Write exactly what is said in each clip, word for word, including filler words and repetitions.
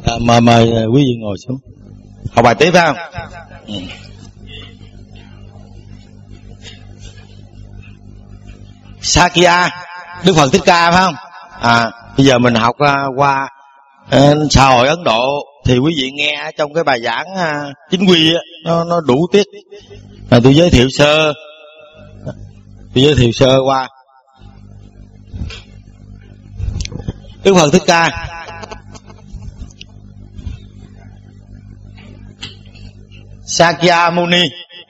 À, mời mời quý vị ngồi xuống. Học bài tiếp phải không? Ừ. Sakya, Đức Phật Thích Ca phải không? À, bây giờ mình học uh, qua uh, xã hội Ấn Độ thì quý vị nghe trong cái bài giảng uh, chính quy uh, nó nó đủ tiết. À, tôi giới thiệu sơ, tôi giới thiệu sơ qua Đức Phật Thích Ca. Sakya Muni.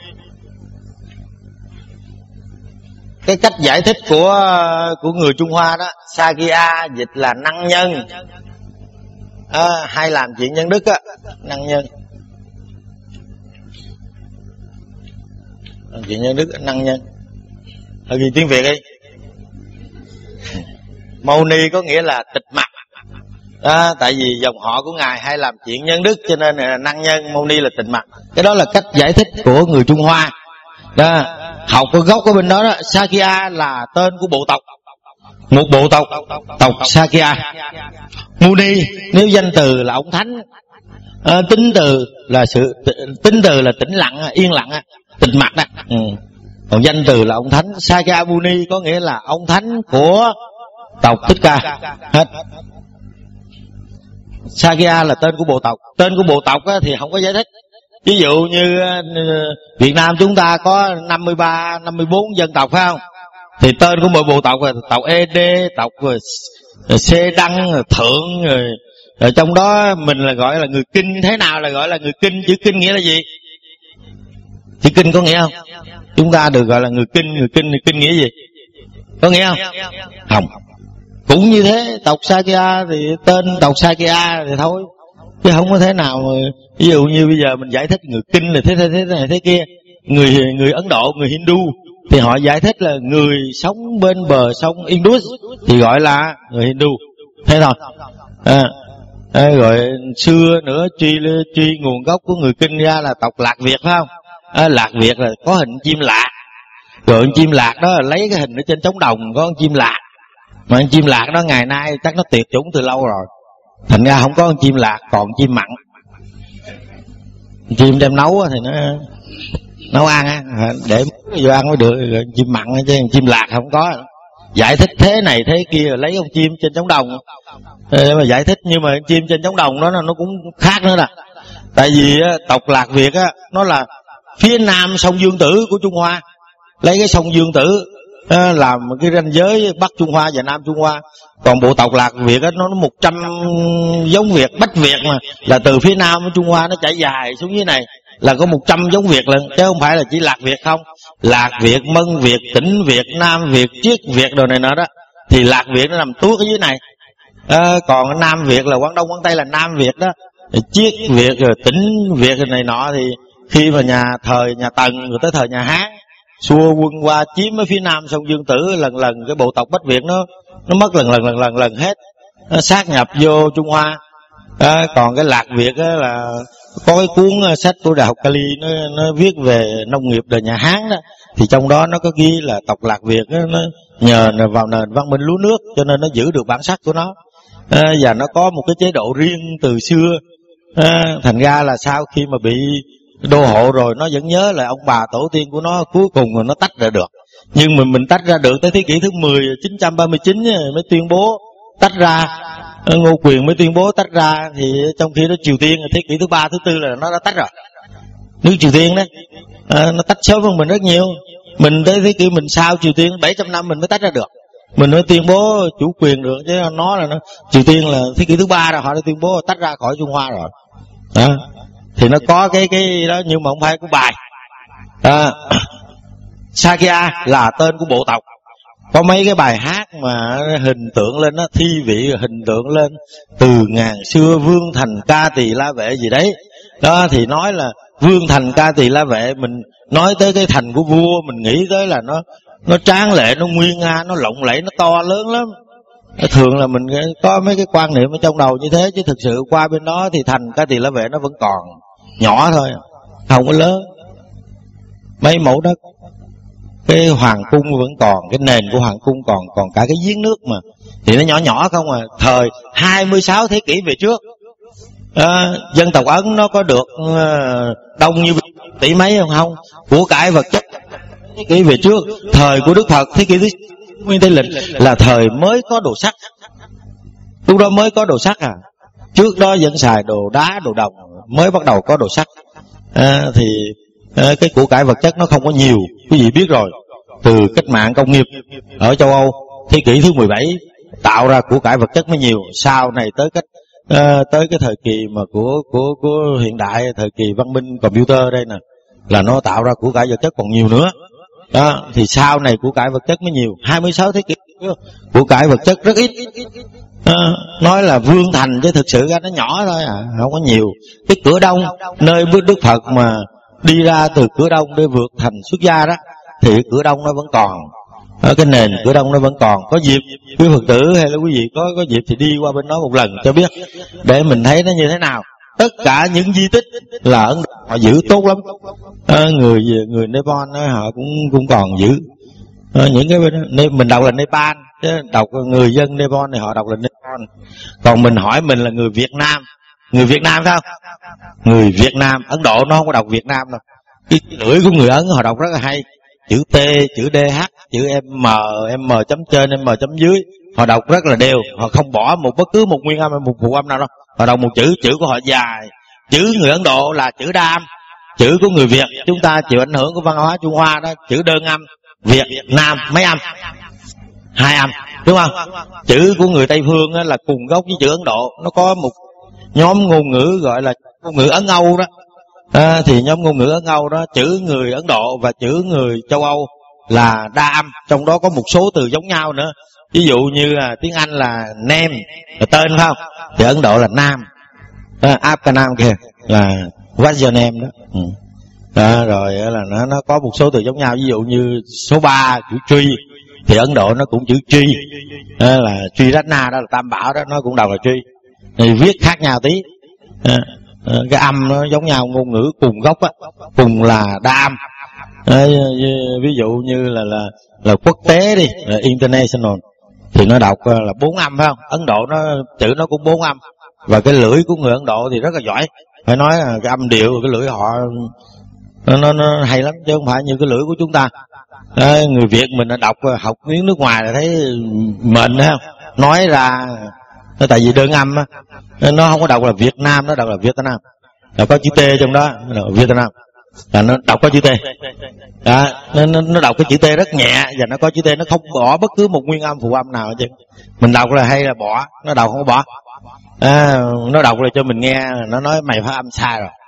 Cái cách giải thích của của người Trung Hoa đó, Sakya dịch là năng nhân, à, hay làm chuyện nhân đức á, năng nhân, làm chuyện nhân đức, năng nhân. Ở ghi tiếng Việt đi. Moni có nghĩa là tịch mặt. Đó, tại vì dòng họ của ngài hay làm chuyện nhân đức cho nên là năng nhân, Moni là tịch mặt. Cái đó là cách giải thích của người Trung Hoa. Đó, học cái gốc ở bên đó, đó Sakya là tên của bộ tộc, một bộ tộc, tộc Sakya. Muni nếu danh từ là ông thánh, à, tính từ là sự tính từ là tĩnh lặng, yên lặng, tịch mặt đó. Ừ. Còn danh từ là ông thánh. Sakya Muni có nghĩa là ông thánh của tộc Thích Ca hết. Sakya là tên của bộ tộc. Tên của bộ tộc thì không có giải thích. Ví dụ như Việt Nam chúng ta có năm mươi ba, năm mươi bốn dân tộc phải không? Thì tên của mỗi bộ tộc là tộc E D, tộc C Đăng, Thượng, rồi, rồi trong đó mình là gọi là người Kinh. Thế nào là gọi là người Kinh? Chữ Kinh nghĩa là gì? Chữ Kinh có nghĩa không? Chúng ta được gọi là người Kinh. Người Kinh thì Kinh nghĩa gì? Có nghĩa không? Không. Cũng như thế, tộc Sakya thì tên tộc Sakya thì thôi, chứ không có thế nào mà, ví dụ như bây giờ mình giải thích người Kinh là thế thế thế này thế kia. Người người Ấn Độ, người Hindu thì họ giải thích là người sống bên bờ sông Indus thì gọi là người Hindu. Thế thôi. À, à, rồi xưa nữa truy truy nguồn gốc của người Kinh ra là tộc Lạc Việt phải không? À, Lạc Việt là có hình chim lạc. Rồi con chim lạc đó là lấy cái hình ở trên trống đồng có con chim lạc. Mà con chim lạc đó ngày nay chắc nó tuyệt chủng từ lâu rồi. Thành ra không có con chim lạc, còn chim mặn. Chim đem nấu thì nó nấu ăn á, để vô ăn mới được. Chim mặn chứ chim lạc không có. Giải thích thế này thế kia, lấy con chim trên trống đồng để mà giải thích. Nhưng mà chim trên trống đồng đó nó cũng khác nữa nè. Tại vì tộc Lạc Việt á, nó là phía nam sông Dương Tử của Trung Hoa. Lấy cái sông Dương Tử à, làm cái ranh giới Bắc Trung Hoa và Nam Trung Hoa. Còn bộ tộc Lạc Việt á, nó một trăm giống Việt, Bách Việt mà, là từ phía nam của Trung Hoa nó chảy dài xuống dưới này là có một trăm giống Việt lần, chứ không phải là chỉ Lạc Việt không. Lạc Việt, Mân Việt, Tĩnh Việt, Nam Việt, Chiết Việt đồ này nọ đó, thì Lạc Việt nó nằm tuốt ở dưới này. À, còn Nam Việt là Quảng Đông, Quảng Tây là Nam Việt đó. Chiết Việt rồi Tĩnh Việt này nọ thì khi mà nhà thời nhà Tần rồi tới thời nhà Hán xua quân qua chiếm ở phía nam sông Dương Tử, lần lần cái bộ tộc Bách Việt nó nó mất lần lần lần lần lần hết, nó sát nhập vô Trung Hoa. À, còn cái Lạc Việt á là có cái cuốn sách của Đại học Cali nó nó viết về nông nghiệp đời nhà Hán đó, thì trong đó nó có ghi là tộc Lạc Việt đó, nó nhờ vào nền văn minh lúa nước cho nên nó giữ được bản sắc của nó. À, và nó có một cái chế độ riêng từ xưa. À, thành ra là sau khi mà bị đô hộ rồi nó vẫn nhớ là ông bà tổ tiên của nó, cuối cùng rồi nó tách ra được. Nhưng mà mình tách ra được tới thế kỷ thứ mười, chín trăm ba mươi chín mới tuyên bố tách ra. Ngô Quyền mới tuyên bố tách ra. Thì trong khi đó Triều Tiên thế kỷ thứ ba, thứ tư là nó đã tách rồi. Nước Triều Tiên đó à, nó tách sớm hơn mình rất nhiều. Mình tới thế kỷ mình sau Triều Tiên bảy trăm năm mình mới tách ra được, mình mới tuyên bố chủ quyền được. Chứ nó là nó Triều Tiên là thế kỷ thứ ba rồi họ đã tuyên bố tách ra khỏi Trung Hoa rồi đó. Thì nó có cái cái đó, nhưng mà không phải của bài. À, Sakya là tên của bộ tộc. Có mấy cái bài hát mà hình tượng lên đó, thi vị hình tượng lên từ ngàn xưa vương thành ca tỳ la vệ gì đấy. Đó thì nói là vương thành ca tỳ la vệ, mình nói tới cái thành của vua mình nghĩ tới là nó nó tráng lệ, nó nguyên nga, nó lộng lẫy, nó to lớn lắm. Thường là mình có mấy cái quan niệm ở trong đầu như thế, chứ thực sự qua bên đó thì thành ca tỳ la vệ nó vẫn còn nhỏ thôi, không có lớn. Mấy mẫu đất, cái hoàng cung vẫn còn, cái nền của hoàng cung còn, còn cả cái giếng nước mà, thì nó nhỏ nhỏ không à. Thời hai mươi sáu thế kỷ về trước, À, dân tộc Ấn nó có được uh, đông như tỷ mấy không? Không. Của cải vật chất thế kỷ về trước, thời của Đức Phật thế kỷ thứ Nguyên Tây Lịch là thời mới có đồ sắt. Lúc đó mới có đồ sắt à. Trước đó vẫn xài đồ đá, đồ đồng, mới bắt đầu có đồ sắt. À, thì à, cái của cải vật chất nó không có nhiều. Quý vị biết rồi, từ cách mạng công nghiệp ở châu Âu thế kỷ thứ mười bảy tạo ra của cải vật chất mới nhiều. Sau này tới cách à, tới cái thời kỳ mà của của của hiện đại, thời kỳ văn minh computer đây nè, là nó tạo ra của cải vật chất còn nhiều nữa. Đó, thì sau này của cải vật chất mới nhiều. Hai mươi sáu thế kỷ của cải vật chất rất ít. À, nói là vương thành chứ thực sự ra nó nhỏ thôi à, không có nhiều. Cái cửa đông, nơi bước Đức Phật mà đi ra từ cửa đông để vượt thành xuất gia đó, thì cái cửa đông nó vẫn còn. Ở cái nền cửa đông nó vẫn còn. Có dịp quý Phật tử hay là quý vị có có dịp thì đi qua bên đó một lần cho biết, để mình thấy nó như thế nào. Tất cả những di tích là Ấn Độ họ giữ tốt lắm. À, người người Nepal đó, họ cũng cũng còn giữ. À, những cái bên mình đọc là Nepal, chứ đọc người dân Nepal này họ đọc là Nepal. Còn mình hỏi mình là người Việt Nam, người Việt Nam phải không? Người Việt Nam. Ấn Độ nó không có đọc Việt Nam đâu. Cái lưỡi của người Ấn họ đọc rất là hay, chữ T, chữ đê hát, chữ M, M chấm trên, M chấm dưới, họ đọc rất là đều. Họ không bỏ một bất cứ một nguyên âm hay một phụ âm nào đâu. Họ đọc một chữ, chữ của họ dài. Chữ người Ấn Độ là chữ đa âm. Chữ của người Việt chúng ta chịu ảnh hưởng của văn hóa Trung Hoa đó, chữ đơn âm. Việt Nam mấy âm? Hai âm, đúng không? Chữ của người Tây phương là cùng gốc với chữ Ấn Độ. Nó có một nhóm ngôn ngữ gọi là ngôn ngữ Ấn Âu đó. À, thì nhóm ngôn ngữ Ấn Âu đó, chữ người Ấn Độ và chữ người châu Âu là đa âm, trong đó có một số từ giống nhau nữa. Ví dụ như là tiếng Anh là name là tên phải không? Thì Ấn Độ là nam. À, Afghan kìa là what's your name đó. Ừ. Đó, rồi là nó nó có một số từ giống nhau. Ví dụ như số ba chữ tree thì Ấn Độ nó cũng chữ tree, đó là Triratna, đó là Tam Bảo đó, nó cũng đọc là tree. Thì viết khác nhau tí. À, cái âm nó giống nhau, ngôn ngữ cùng gốc á, cùng là đa âm. À, ví dụ như là là là quốc tế đi, là international thì nó đọc là bốn âm phải không? Ấn Độ nó chữ nó cũng bốn âm. Và cái lưỡi của người Ấn Độ thì rất là giỏi. Phải nói là cái âm điệu, cái lưỡi họ nó, nó, nó hay lắm, chứ không phải như cái lưỡi của chúng ta. À, người Việt mình đọc học tiếng nước ngoài là thấy mệt phải không? Nói ra nó tại vì đơn âm á, nó không có đọc là Việt Nam, nó đọc là Việt Nam, là có chữ T trong đó, là Việt Nam, là nó đọc có chữ T. Đó, nó, nó, nó đọc cái chữ T rất nhẹ và nó có chữ T, nó không bỏ bất cứ một nguyên âm phụ âm nào chứ. Mình đọc là hay là bỏ, nó đọc không có bỏ. À, nó đọc là cho mình nghe, nó nói mày phát âm sai rồi.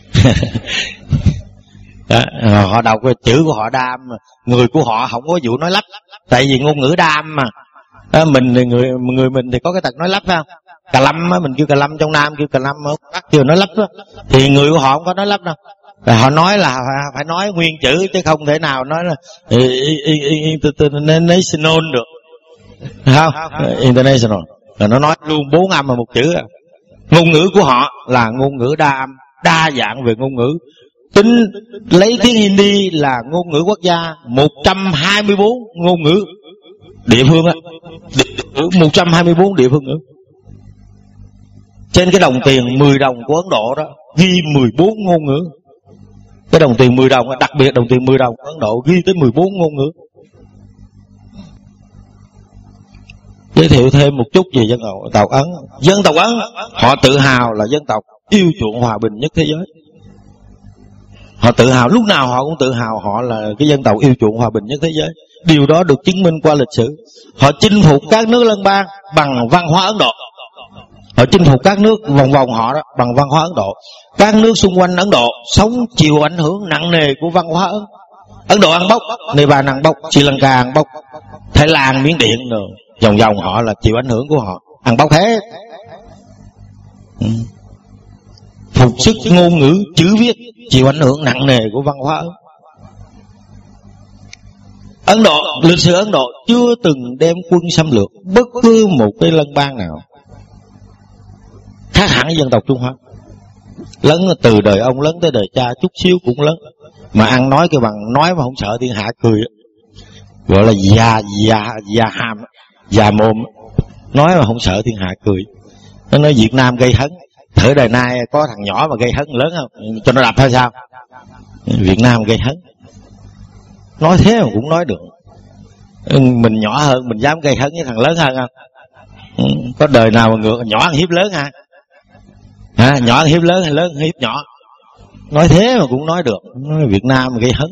Đó, họ đọc chữ của họ đa âm, người của họ không có vụ nói lắp, tại vì ngôn ngữ đa âm mà. À, mình thì người người mình thì có cái tật nói lắp phải không? Cà lâm á, mình kêu cà lâm trong Nam, kêu cà lâm ở Bắc kêu nói lắp đó. Thì người của họ không có nói lắp đâu. Rồi họ nói là phải nói nguyên chữ chứ không thể nào nói là international được, không? International là nó nói luôn bốn âm mà một chữ. Ngôn ngữ của họ là ngôn ngữ đa âm, đa dạng về ngôn ngữ. Tính lấy tiếng Hindi là ngôn ngữ quốc gia, một trăm hai mươi bốn ngôn ngữ địa phương á, một trăm hai mươi bốn địa phương ngữ. Trên cái đồng tiền mười đồng của Ấn Độ đó ghi mười bốn ngôn ngữ. Cái đồng tiền mười đồng, đặc biệt đồng tiền mười đồng của Ấn Độ ghi tới mười bốn ngôn ngữ. Giới thiệu thêm một chút về dân tộc Ấn. Dân tộc Ấn họ tự hào là dân tộc yêu chuộng hòa bình nhất thế giới. Họ tự hào, lúc nào họ cũng tự hào họ là cái dân tộc yêu chuộng hòa bình nhất thế giới. Điều đó được chứng minh qua lịch sử. Họ chinh phục các nước lân bang bằng văn hóa Ấn Độ. Họ chinh phục các nước vòng vòng họ đó bằng văn hóa Ấn Độ. Các nước xung quanh Ấn Độ sống chịu ảnh hưởng nặng nề của văn hóa Ấn. Ấn Độ ăn bốc, Nepal ăn bốc, Sri Lanka ăn bốc, Thái Lan, Miến Điện rồi vòng vòng họ là chịu ảnh hưởng của họ, ăn bốc hết. Ừ. Phục sức ngôn ngữ chữ viết chịu ảnh hưởng nặng nề của văn hóa Ấn. Ấn Độ, lịch sử Ấn Độ chưa từng đem quân xâm lược bất cứ một cái lân bang nào, khác hẳn với dân tộc Trung Hoa. Lớn từ đời ông lớn tới đời cha chút xíu cũng lớn, mà ăn nói cái bằng nói mà không sợ thiên hạ cười, gọi là già già già hàm, già mồm, nói mà không sợ thiên hạ cười. Nó nói Việt Nam gây hấn thử đời nay có thằng nhỏ mà gây hấn lớn không, cho nó đập hay sao? Việt Nam gây hấn, nói thế mà cũng nói được. Mình nhỏ hơn mình dám gây hấn với thằng lớn hơn không? Có đời nào mà ngược nhỏ ăn hiếp lớn hả? Hả? Nhỏ ăn hiếp lớn hay lớn ăn hiếp nhỏ? Nói thế mà cũng nói được. Việt Nam mà gây hấn.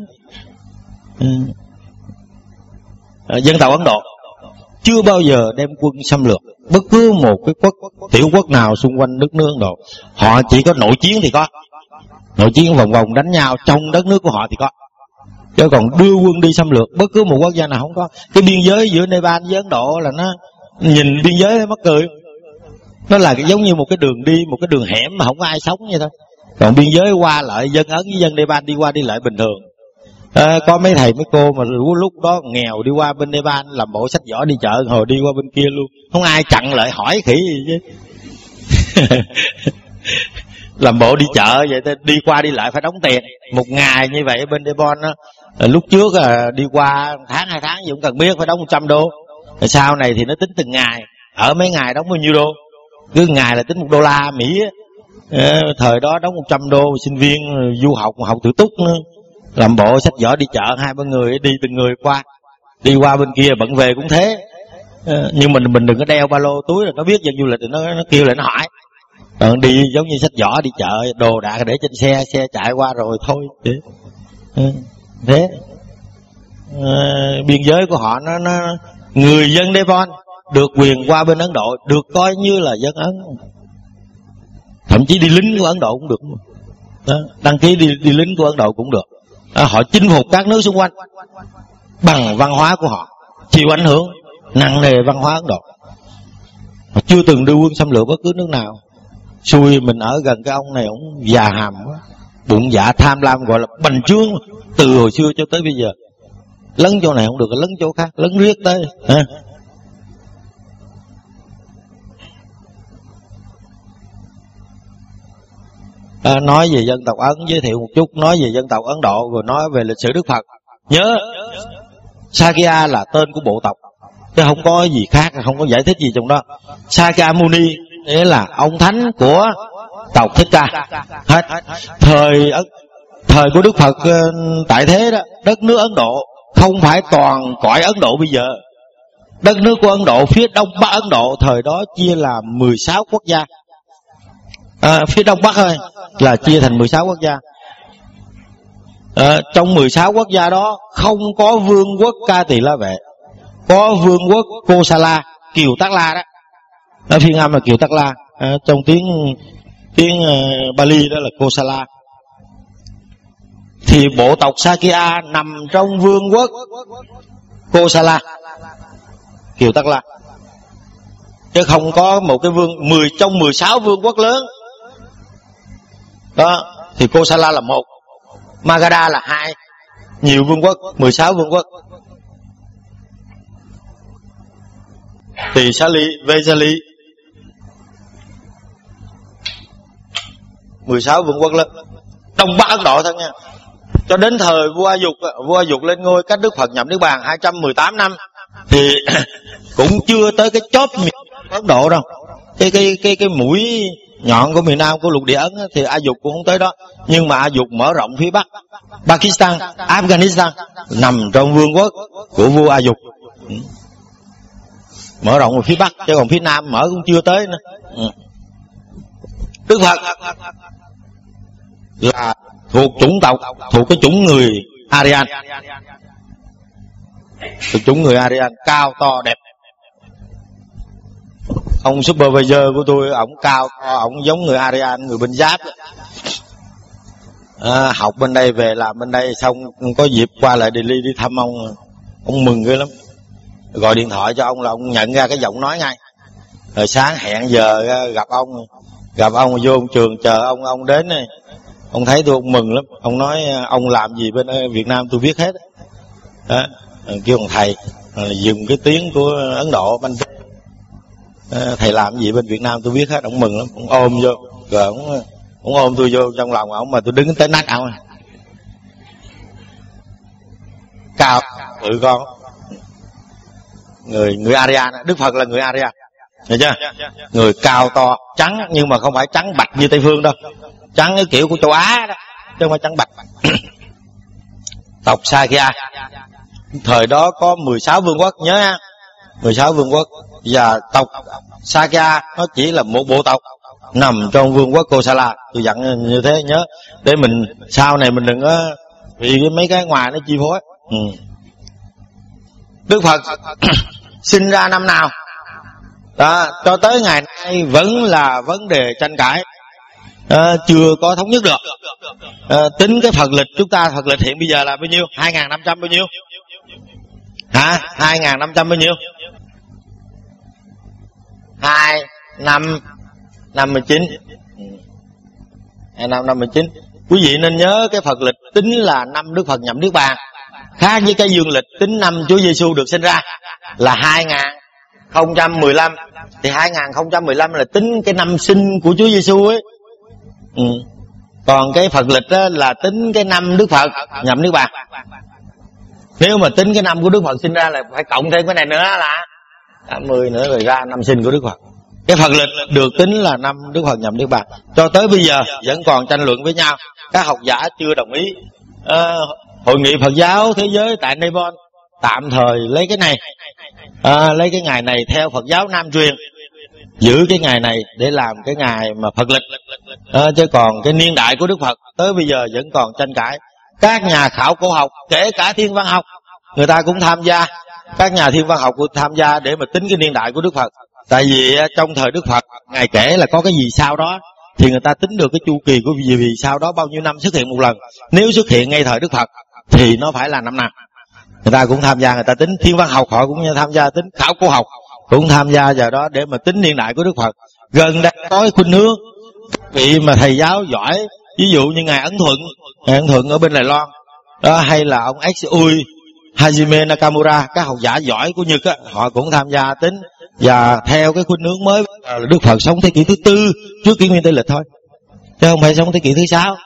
Dân tộc Ấn Độ chưa bao giờ đem quân xâm lược bất cứ một cái quốc tiểu quốc nào xung quanh đất nước Ấn Độ. Họ chỉ có nội chiến thì có, nội chiến vòng vòng đánh nhau trong đất nước của họ thì có, chứ còn đưa quân đi xâm lược bất cứ một quốc gia nào không có. Cái biên giới giữa Nepal với Ấn Độ là nó nhìn biên giới nó mắc cười, nó là giống như một cái đường đi, một cái đường hẻm mà không có ai sống vậy thôi. Còn biên giới qua lại dân Ấn với dân Nepal đi qua đi lại bình thường. À, có mấy thầy mấy cô mà lúc đó nghèo đi qua bên Nepal làm bộ sách vỏ đi chợ, hồi đi qua bên kia luôn, không ai chặn lại hỏi khỉ gì chứ. Làm bộ đi chợ vậy, đi qua đi lại phải đóng tiền. Một ngày như vậy bên Nepal đó, lúc trước là đi qua tháng hai tháng gì cũng cần biết, phải đóng một trăm đô. Rồi sau này thì nó tính từng ngày, ở mấy ngày đóng bao nhiêu đô, cứ ngày là tính một đô la Mỹ. À, thời đó đóng một trăm đô, sinh viên du học học tự túc nữa. Làm bộ sách vỏ đi chợ, hai ba người đi từng người qua, đi qua bên kia bận về cũng thế. À, nhưng mình mình đừng có đeo ba lô túi, là nó biết dân du lịch thì nó, nó kêu lại nó hỏi. Còn đi giống như sách vỏ đi chợ, đồ đạc để trên xe, xe chạy qua rồi thôi. À, thế à, biên giới của họ nó, nó người dân Nepal được quyền qua bên Ấn Độ, được coi như là dân Ấn, thậm chí đi lính của Ấn Độ cũng được. Đó, đăng ký đi, đi lính của Ấn Độ cũng được. Đó, họ chinh phục các nước xung quanh bằng văn hóa của họ, chịu ảnh hưởng nặng nề văn hóa Ấn Độ. Họ chưa từng đưa quân xâm lược bất cứ nước nào. Xui mình ở gần cái ông này, ông già hàm quá, bụng dạ tham lam, gọi là bành trướng từ hồi xưa cho tới bây giờ. Lấn chỗ này không được, lấn chỗ khác, lấn riết tới. À. À, nói về dân tộc Ấn, giới thiệu một chút, nói về dân tộc Ấn Độ, rồi nói về lịch sử Đức Phật. Nhớ Sakya là tên của bộ tộc, chứ không có gì khác, không có giải thích gì trong đó. Sakyamuni nghĩa là ông thánh của tộc Thích Ca. Hết. Thời thời của Đức Phật tại thế đó, đất nước Ấn Độ không phải toàn cõi Ấn Độ bây giờ. Đất nước của Ấn Độ, phía đông bắc Ấn Độ thời đó chia là mười sáu quốc gia. À, phía đông bắc thôi là chia thành mười sáu quốc gia. À, trong mười sáu quốc gia đó không có vương quốc Ca Tỳ La Vệ, có vương quốc Kosala, Kiều Tát La đó. Ở phiên âm là Kiều Tát La, à, trong tiếng tiếng uh, Bali đó là Kosala. Thì bộ tộc Sakya nằm trong vương quốc Kosala, Kiều Tát La, chứ không có một cái vương mười trong mười sáu vương quốc lớn đó. Thì Kosala là một, Magadha là hai, nhiều vương quốc, mười sáu vương quốc. Thì Sali, Vesali, mười sáu vương quốc lớn, đông bắc Ấn Độ thôi nha. Cho đến thời vua A Dục, vua A Dục lên ngôi cách Đức Phật nhập Niết Bàn hai trăm mười tám năm thì cũng chưa tới cái chóp miền Ấn Độ đâu. Cái cái cái cái mũi nhọn của miền Nam của lục địa Ấn thì A Dục cũng không tới đó. Nhưng mà A Dục mở rộng phía Bắc, Pakistan, Afghanistan nằm trong vương quốc của vua A Dục. Mở rộng ở phía Bắc, chứ còn phía Nam mở cũng chưa tới nữa. Đức Phật là thuộc chủng tộc, thuộc cái chủng người Aryan, thuộc chủng người Aryan, cao to đẹp. Ông supervisor của tôi, ổng cao to, ổng giống người Aryan, người bên Giáp. À, học bên đây về làm bên đây, xong có dịp qua lại Delhi đi thăm ông, ông mừng ghê lắm. Gọi điện thoại cho ông là ông nhận ra cái giọng nói ngay. Rồi sáng hẹn giờ gặp ông, gặp ông vô ông trường chờ ông, ông đến này. Ông thấy tôi ông mừng lắm, ông nói ông làm gì bên Việt Nam tôi biết hết. Đó, kêu ông thầy dùng cái tiếng của Ấn Độ, banh thầy làm gì bên Việt Nam tôi biết hết. Ông mừng lắm, ông ôm vô, rồi ông, ông ôm tôi vô trong lòng ông, mà tôi đứng tới nách ông. Cao tự con, người người Aryan, Đức Phật là người Aryan, Hiểu chưa? Người cao to trắng, nhưng mà không phải trắng bạch như Tây phương đâu, trắng cái kiểu của châu Á đó, chứ không phải trắng bạch. Tộc Sakya, thời đó có mười sáu vương quốc, nhớ ha, mười sáu vương quốc. Và tộc Sakya nó chỉ là một bộ tộc nằm trong vương quốc Kosala. Tôi dặn như thế nhớ, để mình sau này mình đừng có vì mấy cái ngoài nó chi phối. ừ. Đức Phật sinh ra năm nào đó, cho tới ngày nay vẫn là vấn đề tranh cãi, à, chưa có thống nhất được. à, Tính cái Phật lịch chúng ta, Phật lịch hiện bây giờ là bao nhiêu? Hai nghìn năm trăm bao nhiêu hả? Hai nghìn năm trăm bao nhiêu? Hai năm năm mươi chín. Hai năm năm mươi chín. Quý vị nên nhớ cái Phật lịch tính là năm Đức Phật nhập Niết Bàn, khác với cái dương lịch tính năm Chúa Giêsu được sinh ra là hai nghìn không trăm mười lăm. Thì hai nghìn không trăm mười lăm là tính cái năm sinh của Chúa Giêsu ấy. ừ. Còn cái Phật lịch đó là tính cái năm Đức Phật nhập Niết Bàn. Nếu mà tính cái năm của Đức Phật sinh ra là phải cộng thêm cái này nữa là tám mươi nữa, rồi ra năm sinh của Đức Phật. Cái Phật lịch được tính là năm Đức Phật nhập Niết Bàn. Cho tới bây giờ vẫn còn tranh luận với nhau, các học giả chưa đồng ý. à, Hội nghị Phật giáo thế giới tại Nepal tạm thời lấy cái này, à, lấy cái ngày này theo Phật giáo Nam truyền, giữ cái ngày này để làm cái ngày mà Phật lịch. à, Chứ còn cái niên đại của Đức Phật tới bây giờ vẫn còn tranh cãi. Các nhà khảo cổ học, kể cả thiên văn học, người ta cũng tham gia. Các nhà thiên văn học cũng tham gia để mà tính cái niên đại của Đức Phật. Tại vì trong thời Đức Phật, Ngài kể là có cái gì sau đó, thì người ta tính được cái chu kỳ của vì, vì sau đó bao nhiêu năm xuất hiện một lần. Nếu xuất hiện ngay thời Đức Phật thì nó phải là năm nào. Người ta cũng tham gia, người ta tính. Thiên văn học họ cũng tham gia tính, khảo cổ học cũng tham gia vào đó để mà tính niên đại của Đức Phật. Gần đây có khuynh hướng vị mà thầy giáo giỏi, ví dụ như Ngài Ấn Thuận, Ngài Ấn Thuận ở bên Đài Loan đó, hay là ông X Ui Hajime Nakamura, các học giả giỏi của Nhật á, họ cũng tham gia tính. Và theo cái khuynh hướng mới là Đức Phật sống thế kỷ thứ tư trước kỷ nguyên Tây lịch thôi, chứ không phải sống thế kỷ thứ sáu.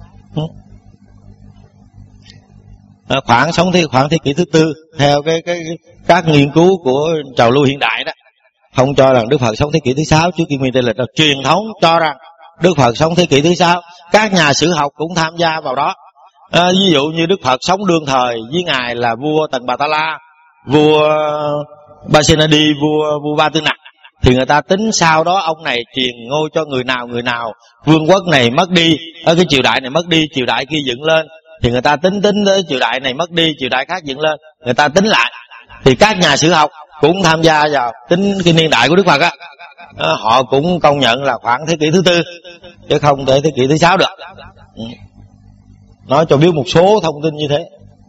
à, khoảng sống thế khoảng thế kỷ thứ tư theo cái, cái, cái các nghiên cứu của trào lưu hiện đại đó, không cho rằng Đức Phật sống thế kỷ thứ sáu trước kỷ nguyên Tây lịch đâu. Truyền thống cho rằng Đức Phật sống thế kỷ thứ sáu. Các nhà sử học cũng tham gia vào đó. à, ví dụ như Đức Phật sống đương thời với Ngài là vua Tần Bà Ta La, vua Basenadi, vua vua Ba Tư Nặc, thì người ta tính sau đó ông này truyền ngôi cho người nào người nào, vương quốc này mất đi, ở cái triều đại này mất đi, triều đại kia dựng lên, thì người ta tính tính tới triều đại này mất đi, triều đại khác dựng lên, người ta tính lại. Thì các nhà sử học cũng tham gia vào tính cái niên đại của Đức Phật á, à, họ cũng công nhận là khoảng thế kỷ thứ tư chứ không thể thế kỷ thứ sáu được. Nói cho biết một số thông tin như thế.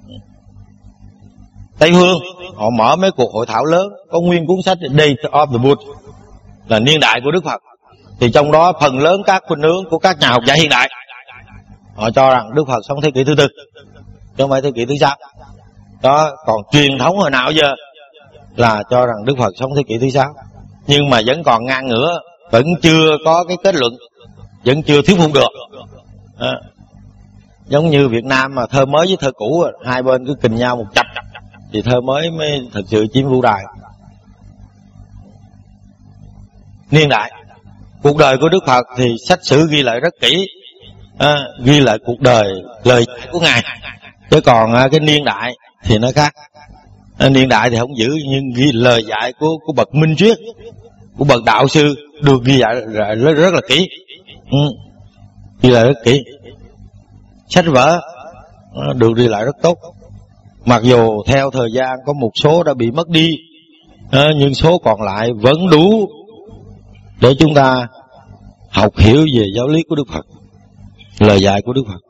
Tây phương họ mở mấy cuộc hội thảo lớn, có nguyên cuốn sách Date of the Buddha là niên đại của Đức Phật. Thì trong đó phần lớn các khuynh hướng của các nhà học giả hiện đại, họ cho rằng Đức Phật sống thế kỷ thứ tư chứ không phải thế kỷ thứ sáu. Đó, còn truyền thống hồi nào giờ là cho rằng Đức Phật sống thế kỷ thứ sáu, nhưng mà vẫn còn ngang ngửa, vẫn chưa có cái kết luận, vẫn chưa thuyết phục được. à, Giống như Việt Nam mà thơ mới với thơ cũ, hai bên cứ kình nhau một chập, thì thơ mới mới thật sự chiếm vũ đài. Niên đại cuộc đời của Đức Phật thì sách sử ghi lại rất kỹ, à, ghi lại cuộc đời, lời dạy của Ngài. Chứ còn à, cái niên đại thì nó khác. à, Niên đại thì không giữ, nhưng ghi lời dạy của, của bậc minh triết, của bậc đạo sư được ghi lại rất, rất là kỹ. ừ. Ghi lại rất kỹ. Sách vở được ghi lại rất tốt. Mặc dù theo thời gian có một số đã bị mất đi, nhưng số còn lại vẫn đủ để chúng ta học hiểu về giáo lý của Đức Phật, lời dạy của Đức Phật.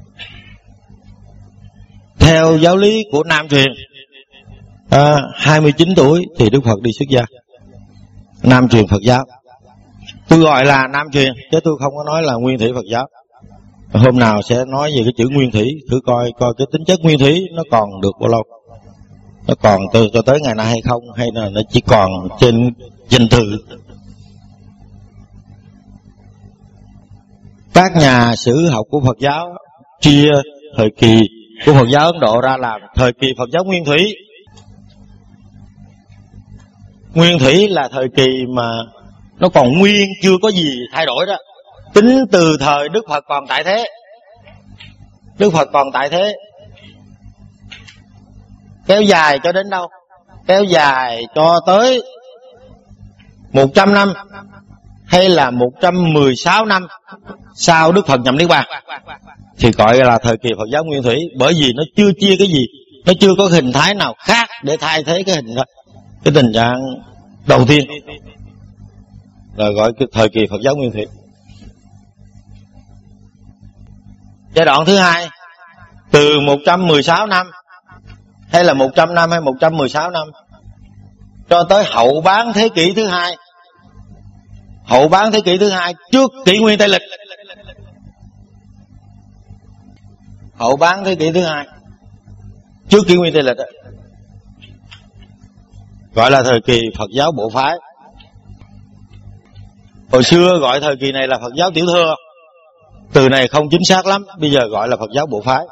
Theo giáo lý của Nam truyền, à, hai mươi chín tuổi thì Đức Phật đi xuất gia. Nam truyền Phật giáo, tôi gọi là Nam truyền chứ tôi không có nói là nguyên thủy Phật giáo. Hôm nào sẽ nói về cái chữ nguyên thủy, thử coi coi cái tính chất nguyên thủy nó còn được bao lâu, nó còn từ cho tới ngày nay hay không, hay là nó chỉ còn trên danh từ. Các nhà sử học của Phật giáo chia thời kỳ của Phật giáo Ấn Độ ra làm thời kỳ Phật giáo nguyên thủy, Nguyên thủy là thời kỳ mà nó còn nguyên, chưa có gì thay đổi đó. Tính từ thời Đức Phật còn tại thế, Đức Phật còn tại thế, kéo dài cho đến đâu? Kéo dài cho tới một trăm năm hay là một trăm mười sáu năm sau Đức Phật nhập Niết Bàn thì gọi là thời kỳ Phật giáo nguyên thủy. Bởi vì nó chưa chia cái gì, nó chưa có hình thái nào khác để thay thế cái hình đó, cái tình trạng đầu tiên, rồi gọi cái thời kỳ Phật giáo nguyên thủy. Giai đoạn thứ hai từ một trăm mười sáu năm hay là một trăm năm hay một trăm mười sáu năm cho tới hậu bán thế kỷ thứ hai. Hậu bán thế kỷ thứ hai trước kỷ nguyên Tây lịch. Hậu bán thế kỷ thứ hai trước kỷ nguyên Tây lịch đó, gọi là thời kỳ Phật giáo bộ phái. Hồi xưa gọi thời kỳ này là Phật giáo tiểu thừa, từ này không chính xác lắm, bây giờ gọi là Phật giáo bộ phái.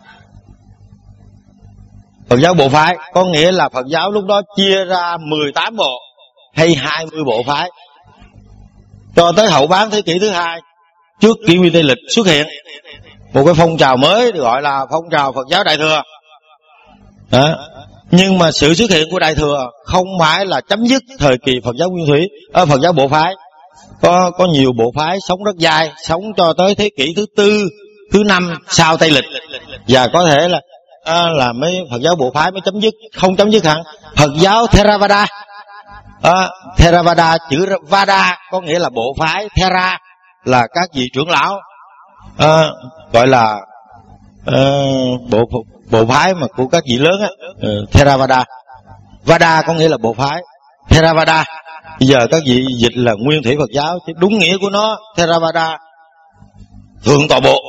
Phật giáo bộ phái có nghĩa là Phật giáo lúc đó chia ra mười tám bộ hay hai mươi bộ phái. Cho tới hậu bán thế kỷ thứ hai trước kỷ nguyên Tây lịch xuất hiện một cái phong trào mới gọi là phong trào Phật giáo Đại Thừa đó. Nhưng mà sự xuất hiện của Đại Thừa không phải là chấm dứt thời kỳ Phật giáo nguyên thủy, ở Phật giáo bộ phái. Có có nhiều bộ phái sống rất dài, sống cho tới thế kỷ thứ tư, thứ năm sau Tây lịch, và có thể là à, là mấy Phật giáo bộ phái mới chấm dứt, không chấm dứt hẳn. Phật giáo Theravada, à, Theravada chữ Vada có nghĩa là bộ phái, Thera là các vị trưởng lão, à, gọi là à, bộ bộ phái mà của các vị lớn á, uh, Theravada. Vada có nghĩa là bộ phái, Theravada. Bây giờ các vị dịch là nguyên thủy Phật giáo, chứ đúng nghĩa của nó Theravada thượng tọa bộ.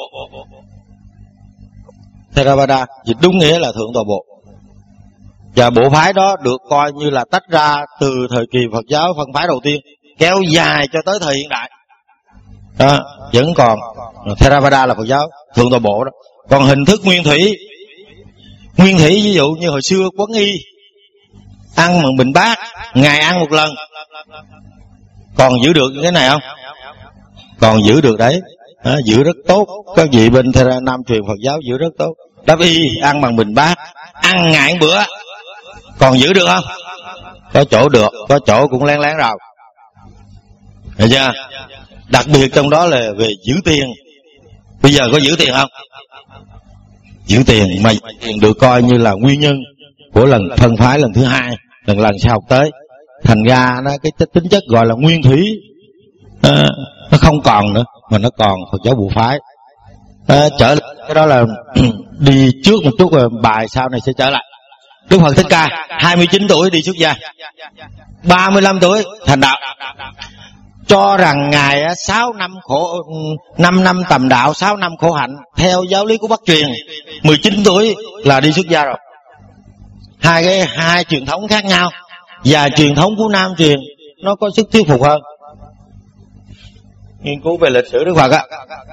Theravada dịch đúng nghĩa là thượng tọa bộ. Và bộ phái đó được coi như là tách ra từ thời kỳ Phật giáo phân phái đầu tiên, kéo dài cho tới thời hiện đại đó, vẫn còn Theravada là Phật giáo thượng tọa bộ đó. Còn hình thức nguyên thủy, nguyên thủy ví dụ như hồi xưa Quán Y ăn bằng bình bát, ngày ăn một lần, còn giữ được cái này không? Còn giữ được đấy, à, giữ rất tốt. Các vị bên Thera Nam truyền Phật giáo giữ rất tốt. Đáp Y ăn bằng bình bát, ăn ngày một bữa, còn giữ được không? Có chỗ được, có chỗ cũng lén lén rào. Được chưa? Đặc biệt trong đó là về giữ tiền. Bây giờ có giữ tiền không? Giữ tiền, mà tiền được coi như là nguyên nhân của lần phân phái lần thứ hai, lần lần sau tới. Thành ra nó cái tính chất gọi là nguyên thủy à, nó không còn nữa, mà nó còn Phật giáo bộ phái. À, trở lại cái đó là đi trước một chút rồi bài sau này sẽ trở lại. Đức Phật Thích Ca hai mươi chín tuổi đi xuất gia, ba mươi lăm tuổi thành đạo. Cho rằng ngài sáu năm khổ, năm năm tầm đạo, sáu năm khổ hạnh theo giáo lý của Bắc truyền, mười chín tuổi là đi xuất gia rồi. Hai cái hai truyền thống khác nhau, và truyền thống của Nam truyền nó có sức thuyết phục hơn. Nghiên cứu về lịch sử Đức Phật á,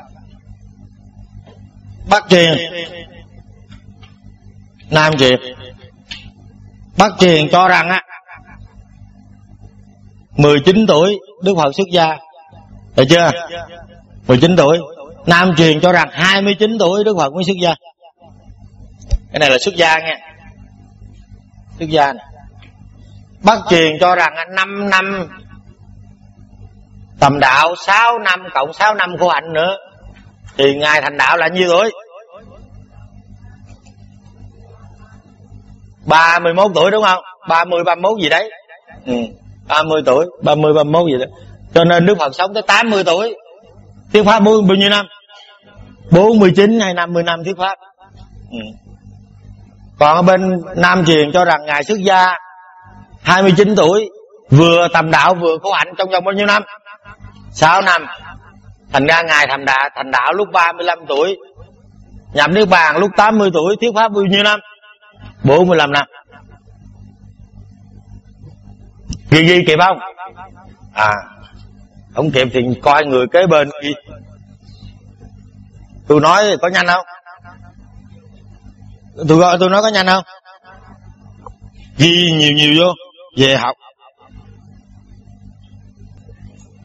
Bắc truyền, Nam truyền. Bắc truyền cho rằng á mười chín tuổi Đức Phật xuất gia, được chưa? mười chín tuổi. Nam truyền cho rằng hai mươi chín tuổi Đức Phật mới xuất gia. Cái này là xuất gia nha, xuất gia này. Bắc truyền cho rằng năm năm tầm đạo, sáu năm cộng sáu năm khổ hạnh nữa thì ngài thành đạo là nhiêu tuổi? ba mươi mốt tuổi đúng không? ba mươi, ba mươi mốt gì đấy. Ừ, ba mươi tuổi, ba mươi, ba mươi mốt gì đó. Cho nên Đức Phật sống tới tám mươi tuổi. Thuyết pháp bao nhiêu năm? bốn mươi chín hay năm mươi năm thuyết pháp. Ừ. Còn ở bên Nam truyền cho rằng ngài xuất gia hai mươi chín tuổi, vừa tầm đạo vừa khổ hạnh trong vòng bao nhiêu năm? sáu năm. Thành ra ngài thành đạo, thành đạo lúc ba mươi lăm tuổi, nhập Niết Bàn lúc tám mươi tuổi, thuyết pháp bao nhiêu năm? bốn mươi lăm năm. Ghi ghi kịp không? À, không kịp thì coi người kế bên ghi. Tôi nói có nhanh không? Tôi gọi tôi nói có nhanh không? Ghi nhiều nhiều vô về học.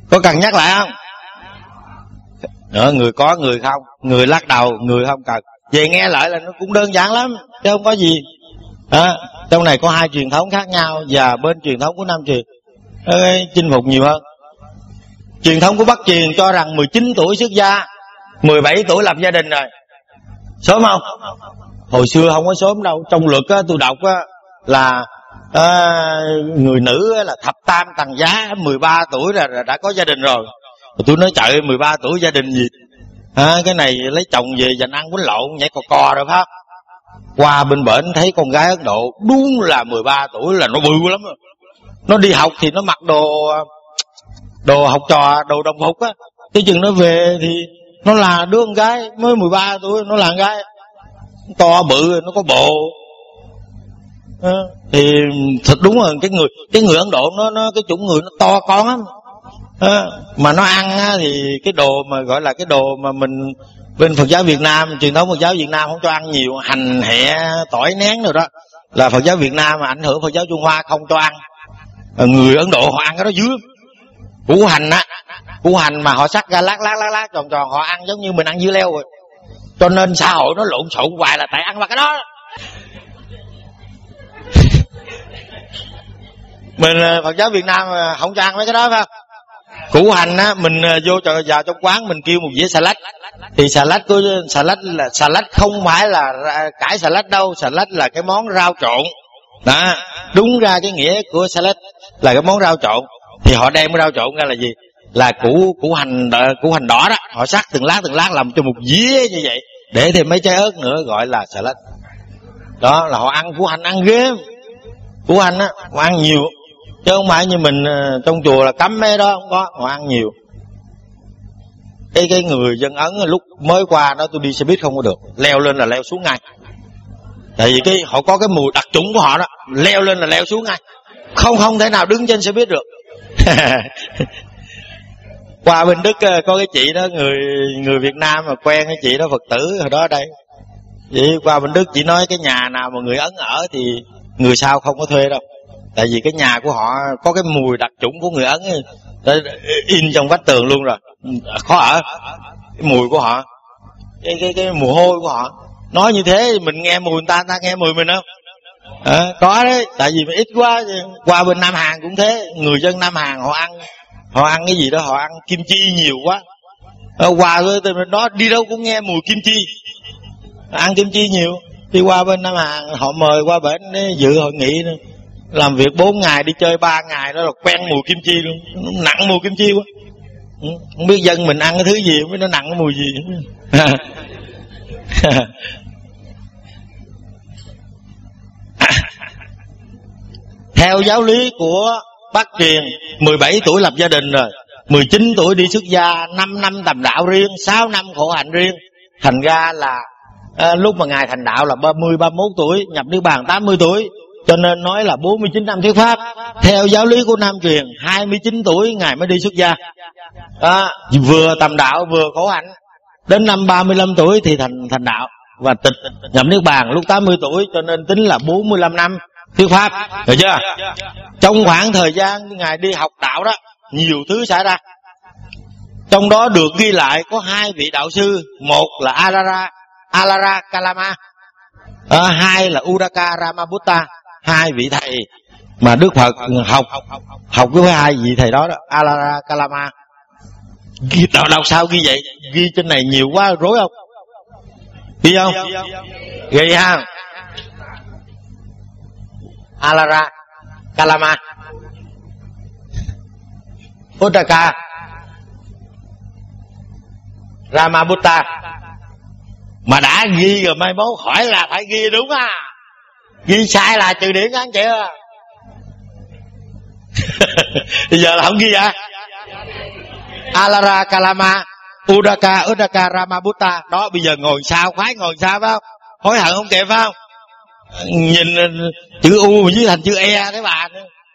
Có cần nhắc lại không? Nữa, người có người không, người lắc đầu, người không cần. Về nghe lại là nó cũng đơn giản lắm, chứ không có gì. À, trong này có hai truyền thống khác nhau, và bên truyền thống của Nam truyền ê, chinh phục nhiều hơn. Truyền thống của Bắc truyền cho rằng mười chín tuổi xuất gia, mười bảy tuổi lập gia đình rồi. Sớm không? Hồi xưa không có sớm đâu. Trong luật á, tôi đọc á, là à, người nữ á, là thập tam tầng giá, mười ba tuổi là, là đã có gia đình rồi. Tôi nói trời, mười ba tuổi gia đình gì à, cái này lấy chồng về dành ăn quýnh lộn nhảy cò cò rồi pháp. Qua bên bển thấy con gái Ấn Độ đúng là mười ba tuổi là nó bự lắm rồi. Nó đi học thì nó mặc đồ đồ học trò, đồ đồng phục á, tới chừng nó về thì nó là đứa con gái mới mười ba tuổi, nó là con gái to bự, nó có bộ à, thì thật đúng rồi. Cái người cái người Ấn Độ nó nó cái chủng người nó to con lắm à, mà nó ăn á, thì cái đồ mà gọi là cái đồ mà mình bên Phật giáo Việt Nam, truyền thống Phật giáo Việt Nam không cho ăn nhiều, hành hẹ tỏi nén rồi đó, là Phật giáo Việt Nam mà ảnh hưởng Phật giáo Trung Hoa không cho ăn. À, người Ấn Độ họ ăn cái đó dữ, củ hành á, củ hành mà họ sắc ra lát lát lát lát tròn tròn, họ ăn giống như mình ăn dưa leo rồi. Cho nên xã hội nó lộn xộn hoài là tại ăn vào cái đó. Mình Phật giáo Việt Nam không cho ăn mấy cái đó phải không? Củ hành á, mình vô vào trong quán mình kêu một dĩa salad, thì salad của salad là salad không phải là cải salad đâu, salad là cái món rau trộn đó. Đúng ra cái nghĩa của salad là cái món rau trộn, thì họ đem cái rau trộn ra là gì? Là củ củ hành củ hành đỏ đó, họ sắc từng lát từng lát làm cho một dĩa như vậy, để thêm mấy trái ớt nữa gọi là salad. Đó là họ ăn củ hành ăn ghê. Củ hành á họ ăn nhiều, chứ không phải như mình trong chùa là cấm mấy đó, không có, họ ăn nhiều. Cái cái người dân Ấn lúc mới qua đó tôi đi xe buýt không có được, leo lên là leo xuống ngay. Tại vì cái họ có cái mùi đặc trưng của họ đó, leo lên là leo xuống ngay, không không thể nào đứng trên xe buýt được. Qua bên Đức có cái chị đó, người người Việt Nam mà quen cái chị đó Phật tử hồi đó ở đây. Vậy qua bên Đức chị nói cái nhà nào mà người Ấn ở thì người Sao không có thuê đâu. Tại vì cái nhà của họ có cái mùi đặc trưng của người Ấn ấy, in trong vách tường luôn rồi, khó ở. Cái mùi của họ, cái cái cái mùi hôi của họ. Nói như thế thì mình nghe mùi người ta, người ta nghe mùi mình không? À, có đấy, tại vì ít quá. Qua bên Nam Hàn cũng thế, người dân Nam Hàn họ ăn họ ăn cái gì đó, họ ăn kim chi nhiều quá. À, qua với nó đi đâu cũng nghe mùi kim chi, ăn kim chi nhiều. Đi qua bên Nam Hàn họ mời qua bển dự hội nghị nữa. Làm việc bốn ngày đi chơi ba ngày đó là quen mùi kim chi luôn, nặng mùi kim chi quá. Không biết dân mình ăn cái thứ gì, không biết nó nặng cái mùi gì. Theo giáo lý của Bắc truyền, mười bảy tuổi lập gia đình rồi, mười chín tuổi đi xuất gia, năm năm tầm đạo riêng, sáu năm khổ hạnh riêng. Thành ra là à, lúc mà Ngài thành đạo là ba mươi, ba mươi mốt tuổi, nhập Niết Bàn tám mươi tuổi. Cho nên nói là bốn mươi chín năm thuyết pháp. Theo giáo lý của Nam truyền, hai mươi chín tuổi Ngài mới đi xuất gia à, vừa tầm đạo vừa khổ hạnh. Đến năm ba mươi lăm tuổi thì thành thành đạo và tịch nhập Niết Bàn lúc tám mươi tuổi. Cho nên tính là bốn mươi lăm năm thuyết pháp, được chưa? Trong khoảng thời gian Ngài đi học đạo đó, nhiều thứ xảy ra. Trong đó được ghi lại có hai vị đạo sư, một là Alara Alara Kalama, à, hai là Udaka Ramabutta. Hai vị thầy mà Đức Phật học học với hai vị thầy đó, đó Alara Kalama. Ghi đọc, đọc sao ghi vậy? Ghi trên này nhiều quá rối không? Ghi không? Ghi ha. Alara Kalama, Udaka Ramabutta. Mà đã ghi rồi mai mốt hỏi là phải ghi đúng à. Ghi sai là trừ điểm anh chị à. Bây giờ là không ghi à. Alara Kalama, Udaka Udaka Ramabutta. Đó bây giờ ngồi sao, khoái ngồi sao phải không? Hối hận không kịp phải không? Nhìn chữ U với thành chữ E đấy bà.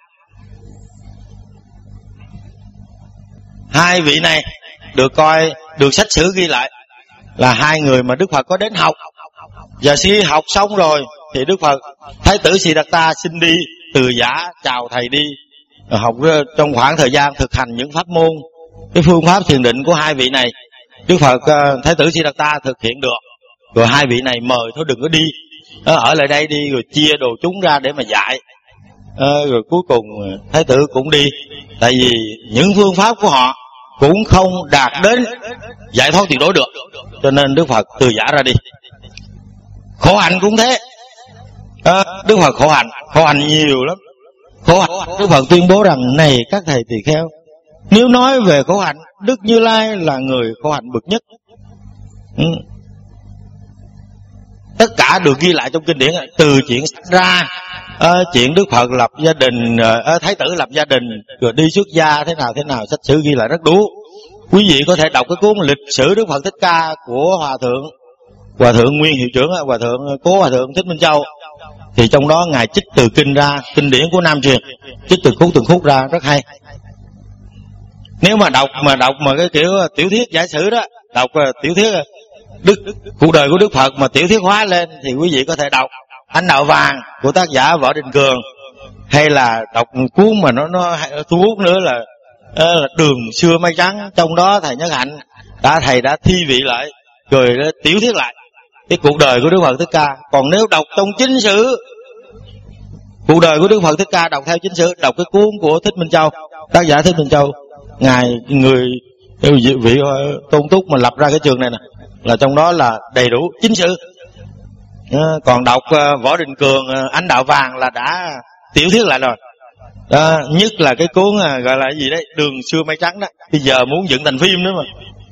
Hai vị này được coi, được sách sử ghi lại là hai người mà Đức Phật có đến học. Và khi học xong rồi thì Đức Phật, Thái tử Siddhartha xin đi từ giả chào thầy đi, học trong khoảng thời gian thực hành những pháp môn cái phương pháp thiền định của hai vị này. Đức Phật uh, Thái tử Siddhartha thực hiện được, rồi hai vị này mời thôi đừng có đi, uh, ở lại đây đi, rồi chia đồ chúng ra để mà dạy. uh, Rồi cuối cùng Thái tử cũng đi, tại vì những phương pháp của họ cũng không đạt đến giải thoát tuyệt đối được, cho nên Đức Phật từ giả ra đi. Khổ hạnh cũng thế. à, Đức Phật khổ hạnh, khổ hạnh nhiều lắm. Khổ hạnh Đức Phật tuyên bố rằng này các thầy tỳ kheo, nếu nói về khổ hạnh, Đức Như Lai là người khổ hạnh bậc nhất. ừ. Tất cả được ghi lại trong kinh điển, từ chuyện ra à, chuyện Đức Phật lập gia đình, à, Thái tử lập gia đình, rồi đi xuất gia thế nào thế nào, sách sử ghi lại rất đủ. Quý vị có thể đọc cái cuốn lịch sử Đức Phật Thích Ca của Hòa thượng Hòa thượng Nguyên Hiệu trưởng, Hòa thượng Cố Hòa thượng Thích Minh Châu, thì trong đó ngài trích từ kinh ra, kinh điển của Nam truyền, trích từ khúc từng khúc ra rất hay. Nếu mà đọc mà đọc mà cái kiểu tiểu thuyết giả sử đó, đọc tiểu thuyết Đức cuộc đời của Đức Phật mà tiểu thuyết hóa lên, thì quý vị có thể đọc Ánh Đạo Vàng của tác giả Võ Đình Cường, hay là đọc cuốn mà nó nó thu hút nữa là, là Đường Xưa Mây Trắng. Trong đó thầy Nhất Hạnh đã thầy đã thi vị lại rồi tiểu thuyết lại cái cuộc đời của Đức Phật Thích Ca. Còn nếu đọc trong chính sử cuộc đời của Đức Phật Thích Ca, đọc theo chính sử, đọc cái cuốn của Thích Minh Châu, tác giả Thích Minh Châu, ngài người vị tôn túc mà lập ra cái trường này nè, là trong đó là đầy đủ chính sử. à, Còn đọc uh, Võ Đình Cường uh, Ánh Đạo Vàng là đã tiểu thuyết lại rồi. à, Nhất là cái cuốn uh, gọi là cái gì đấy, Đường Xưa Mây Trắng đó, bây giờ muốn dựng thành phim nữa mà.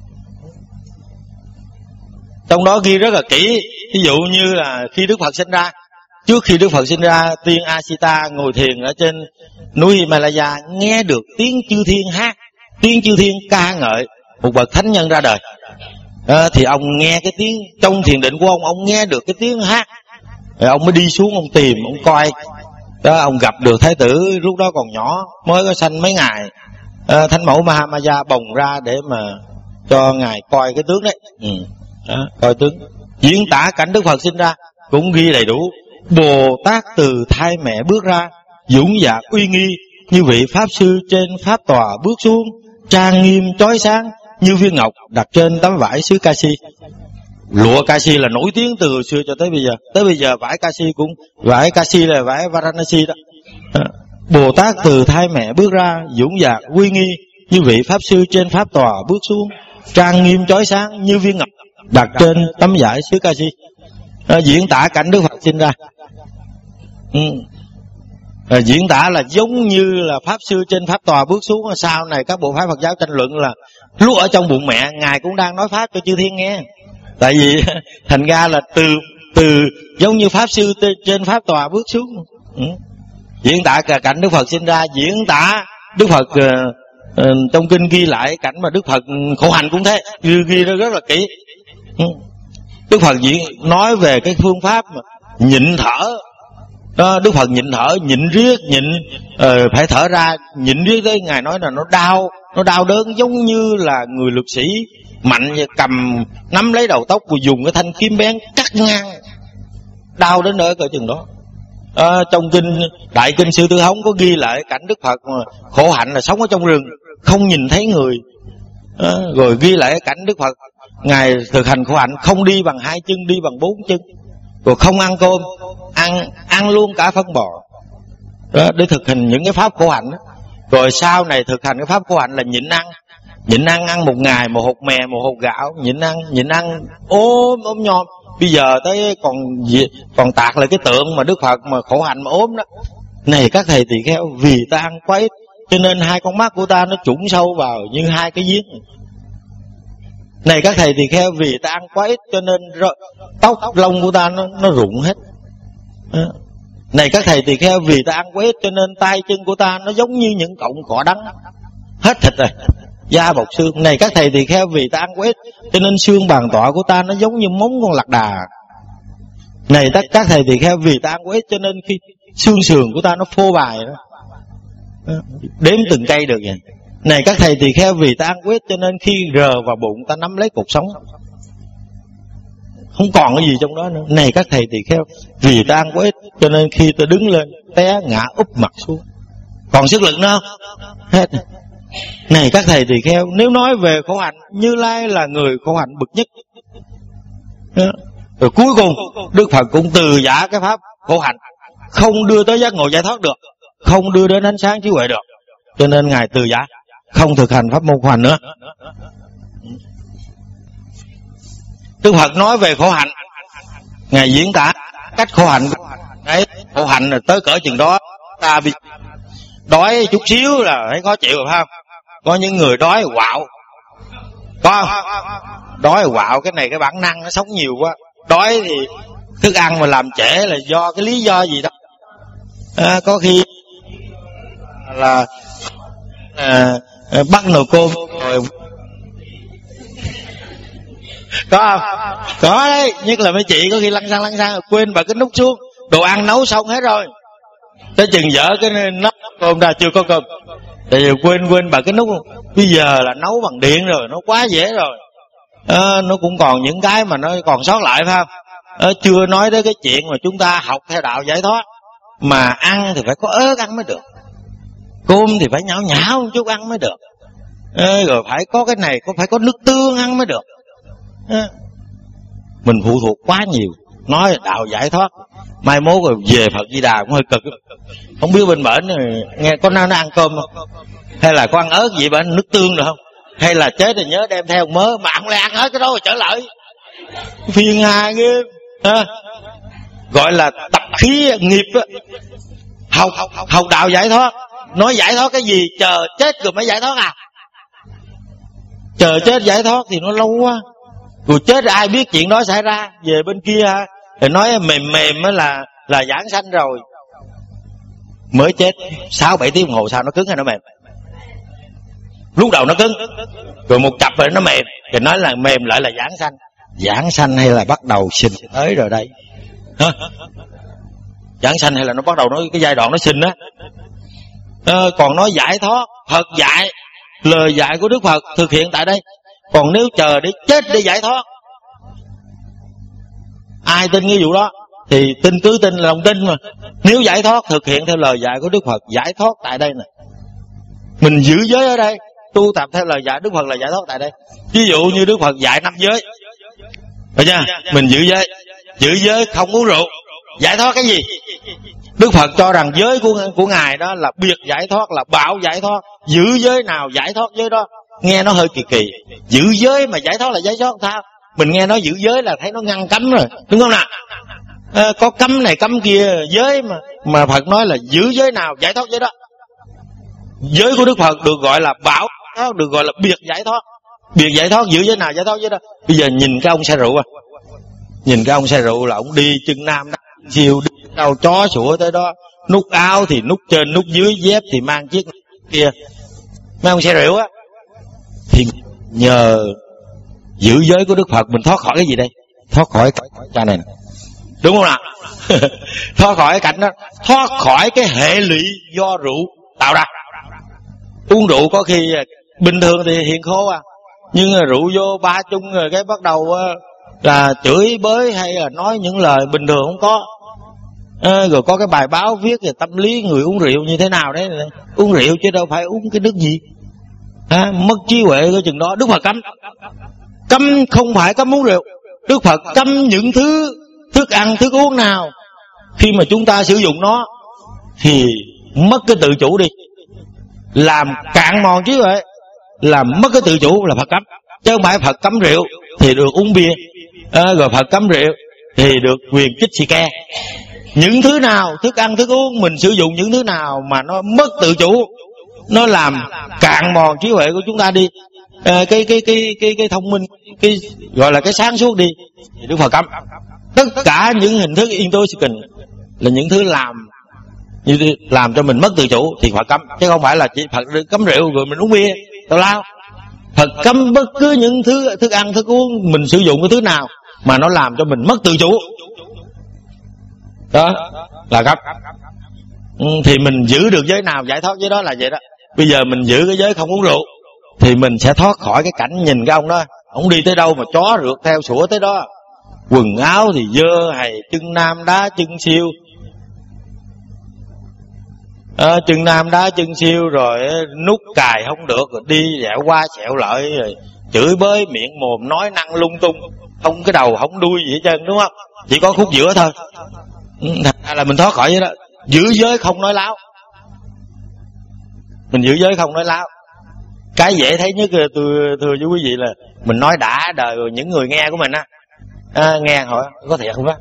Trong đó ghi rất là kỹ. Ví dụ như là khi Đức Phật sinh ra, trước khi Đức Phật sinh ra, tiên Asita ngồi thiền ở trên núi Himalaya, nghe được tiếng chư thiên hát, tiếng chư thiên ca ngợi một bậc thánh nhân ra đời. à, Thì ông nghe cái tiếng, trong thiền định của ông, ông nghe được cái tiếng hát, rồi ông mới đi xuống, ông tìm, ông coi. Đó, ông gặp được Thái tử lúc đó còn nhỏ, mới có sanh mấy ngày. à, Thánh mẫu Mahamaya bồng ra để mà cho ngài coi cái tướng đấy. ừ. Đó, coi tướng. Diễn tả cảnh Đức Phật sinh ra cũng ghi đầy đủ. Bồ Tát từ thai mẹ bước ra, dũng dạc uy nghi, như vị pháp sư trên pháp tòa bước xuống, trang nghiêm chói sáng như viên ngọc đặt trên tấm vải xứ Kashi. Lụa Kashi là nổi tiếng từ hồi xưa cho tới bây giờ. Tới bây giờ vải Kashi cũng, vải Kashi là vải Varanasi đó. À, Bồ Tát từ thai mẹ bước ra, dũng dạc uy nghi, như vị pháp sư trên pháp tòa bước xuống, trang nghiêm chói sáng như viên ngọc đặt trên tấm vải xứ Kashi. À, diễn tả cảnh Đức Phật sinh ra. ừ. à, Diễn tả là giống như là pháp sư trên pháp tòa bước xuống. Sau này các bộ phái Phật giáo tranh luận là lúc ở trong bụng mẹ ngài cũng đang nói pháp cho chư thiên nghe. Tại vì thành ra là từ từ giống như pháp sư trên pháp tòa bước xuống. ừ. Diễn tả cả cảnh Đức Phật sinh ra, diễn tả Đức Phật uh, uh, trong kinh ghi lại cảnh mà Đức Phật khổ hạnh cũng thế, ghi, ghi rất là kỹ. ừ. Đức Phật diễn nói về cái phương pháp mà nhịn thở. Đó, Đức Phật nhịn thở, nhịn riết, nhịn uh, phải thở ra, nhịn riết đấy. Ngài nói là nó đau, nó đau đớn giống như là người lực sĩ mạnh cầm nắm lấy đầu tóc, rồi dùng cái thanh kiếm bén cắt ngang, đau đến nơi cỡ chừng đó. À, trong kinh Đại Kinh Sư Tư Hống có ghi lại cảnh Đức Phật mà khổ hạnh là sống ở trong rừng, không nhìn thấy người. à, Rồi ghi lại cảnh Đức Phật ngài thực hành khổ hạnh không đi bằng hai chân, đi bằng bốn chân, rồi không ăn cơm, ăn ăn luôn cả phân bò đó, để thực hành những cái pháp khổ hạnh đó. Rồi sau này thực hành cái pháp khổ hạnh là nhịn ăn, nhịn ăn, ăn một ngày một hột mè, một hột gạo, nhịn ăn, nhịn ăn ốm ốm nhom. Bây giờ tới còn còn tạc lại cái tượng mà Đức Phật mà khổ hạnh mà ốm đó. Này các thầy tỳ kheo, vì ta ăn quá ít cho nên hai con mắt của ta nó trũng sâu vào như hai cái giếng. Này các thầy tỳ kheo, vì ta ăn quá ít cho nên tóc lông của ta nó, nó rụng hết. à. Này các thầy tỳ kheo, vì ta ăn quá ít cho nên tay chân của ta nó giống như những cọng cỏ đắng, hết thịt rồi, da bọc xương. Này các thầy tỳ kheo, vì ta ăn quá ít cho nên xương bàn tọa của ta nó giống như móng con lạc đà. Này tất các thầy tỳ kheo, vì ta ăn quá ít cho nên khi xương sườn của ta nó phô bài đó, đếm từng cây được vậy. Này các thầy tỳ kheo, vì ta ăn quá ít cho nên khi rờ vào bụng ta nắm lấy cột sống, không còn cái gì trong đó nữa. Này các thầy tỳ kheo, vì ta ăn quá ít cho nên khi ta đứng lên té ngã úp mặt xuống, còn sức lực nữa không? Hết. Này các thầy tỳ kheo, nếu nói về khổ hạnh, Như Lai là người khổ hạnh bậc nhất. Rồi cuối cùng Đức Phật cũng từ giả cái pháp khổ hạnh, không đưa tới giác ngộ giải thoát được, không đưa đến ánh sáng trí huệ được, cho nên Ngài từ giả, không thực hành pháp môn khổ hạnh nữa. Đức Phật nói về khổ hạnh, Ngài diễn tả cách khổ hạnh. Đấy, khổ hạnh là tới cỡ chừng đó, ta bị đói chút xíu là thấy khó chịu rồi phải không? Có những người đói quạo, có không? Đói quạo, cái này cái bản năng nó sống nhiều quá. Đói thì thức ăn mà làm trễ là do cái lý do gì đó, à, có khi là à, bắt nồi cơm rồi. Có không? Có đấy, nhất là mấy chị có khi lăn xăng lăn xăng quên bà cái nút xuống, đồ ăn nấu xong hết rồi, tới chừng dở cái nắp cơm ra chưa có cơm, tại vì quên quên bà cái nút. Bây giờ là nấu bằng điện rồi, nó quá dễ rồi, à, nó cũng còn những cái mà nó còn sót lại phải không? À, chưa nói đến cái chuyện mà chúng ta học theo đạo giải thoát, mà ăn thì phải có ớt ăn mới được, cơm thì phải nhão nhão một chút ăn mới được, à, rồi phải có cái này, có phải có nước tương ăn mới được. À, mình phụ thuộc quá nhiều. Nói đạo giải thoát, mai mốt rồi về Phật Di Đà cũng hơi cực. Không biết bên bển nghe có nó, nó ăn cơm không, hay là có ăn ớt gì bển, nước tương được không, hay là chết thì nhớ đem theo mớ, mà không lẽ ăn hết cái đó rồi trở lại phiền hà ghê. À, gọi là tập khí nghiệp á. Học, học đạo giải thoát, nói giải thoát cái gì, chờ chết rồi mới giải thoát à? Chờ chết giải thoát thì nó lâu quá, rồi chết ai biết chuyện đó xảy ra. Về bên kia ha, thì nói mềm mềm mới là là giảng sanh rồi, mới chết sáu bảy tiếng đồng hồ sau nó cứng hay nó mềm? Lúc đầu nó cứng, rồi một chập rồi nó mềm, thì nói là mềm lại là giảng sanh. Giảng sanh hay là bắt đầu sinh tới rồi đây? Hả? Giảng sanh hay là nó bắt đầu nói cái giai đoạn nó sinh á? À, còn nói giải thoát, Phật dạy, lời dạy của Đức Phật thực hiện tại đây. Còn nếu chờ để chết để giải thoát, ai tin cái vụ đó thì tin cứ tin là lòng tin mà. Nếu giải thoát thực hiện theo lời dạy của Đức Phật, giải thoát tại đây nè. Mình giữ giới ở đây, tu tập theo lời dạy Đức Phật là giải thoát tại đây. Ví dụ như Đức Phật dạy năm giới, được chưa? Mình giữ giới, giữ giới không uống rượu, giải thoát cái gì? Đức Phật cho rằng giới của của Ngài đó là biệt giải thoát, là bảo giải thoát. Giữ giới nào giải thoát giới đó. Nghe nó hơi kỳ kỳ. Giữ giới mà giải thoát là giải thoát sao? Mình nghe nói giữ giới là thấy nó ngăn cấm rồi, đúng không nào? À, có cấm này cấm kia giới mà mà Phật nói là giữ giới nào giải thoát giới đó. Giới của Đức Phật được gọi là bảo thoát, được gọi là biệt giải thoát. Biệt giải thoát, giữ giới nào giải thoát giới đó. Bây giờ nhìn cái ông say rượu à, nhìn cái ông say rượu là ông đi chân nam đắp chiều, đi đâu chó sủa tới đó, nút áo thì nút trên nút dưới, dép thì mang chiếc kia. Mấy ông say rượu á, thì nhờ giữ giới của Đức Phật mình thoát khỏi cái gì đây? Thoát khỏi cái này nè, đúng không nào? Thoát khỏi cái cảnh đó, thoát khỏi cái hệ lụy do rượu tạo ra. Uống rượu có khi bình thường thì hiền khô à, nhưng mà rượu vô ba chung rồi cái bắt đầu là chửi bới hay là nói những lời bình thường không có. À, rồi có cái bài báo viết về tâm lý người uống rượu như thế nào đấy. Uống rượu chứ đâu phải uống cái nước gì. À, mất trí huệ cái chừng đó. Đức Phật cấm, cấm không phải cấm uống rượu. Đức Phật cấm những thứ thức ăn thức uống nào khi mà chúng ta sử dụng nó thì mất cái tự chủ đi, làm cạn mòn trí huệ, làm mất cái tự chủ là Phật cấm. Chứ không phải Phật cấm rượu thì được uống bia, à, rồi Phật cấm rượu thì được quyền chích xì ke. Những thứ nào thức ăn thức uống mình sử dụng những thứ nào mà nó mất tự chủ, nó làm cạn mòn trí huệ của chúng ta đi, à, cái cái cái cái cái thông minh, cái gọi là cái sáng suốt đi, thì Đức Phật cấm. Tất cả những hình thức intoxicant là những thứ làm như làm cho mình mất tự chủ thì Phật cấm, chứ không phải là chỉ Phật cấm rượu rồi mình uống bia tào lao. Phật cấm bất cứ những thứ thức ăn thức uống mình sử dụng cái thứ nào mà nó làm cho mình mất tự chủ, đó là cấm. Ừ, thì mình giữ được giới nào giải thoát giới đó là vậy đó. Bây giờ mình giữ cái giới không uống rượu thì mình sẽ thoát khỏi cái cảnh nhìn cái ông đó, ông đi tới đâu mà chó rượt theo sủa tới đó, quần áo thì dơ, hay chân nam đá chân siêu, à, chân nam đá chân siêu, rồi nút cài không được, rồi đi dẹo qua xẹo lợi, rồi chửi bới miệng mồm nói năng lung tung, không cái đầu không đuôi gì hết trơn, đúng không? Chỉ có khúc giữa thôi. Thật ra là mình thoát khỏi vậy đó. Giữ giới không nói láo. Mình giữ giới không nói láo. Cái dễ thấy nhất tôi thưa với quý vị là mình nói đã đời rồi những người nghe của mình á, à, nghe hỏi có thiệt không đó.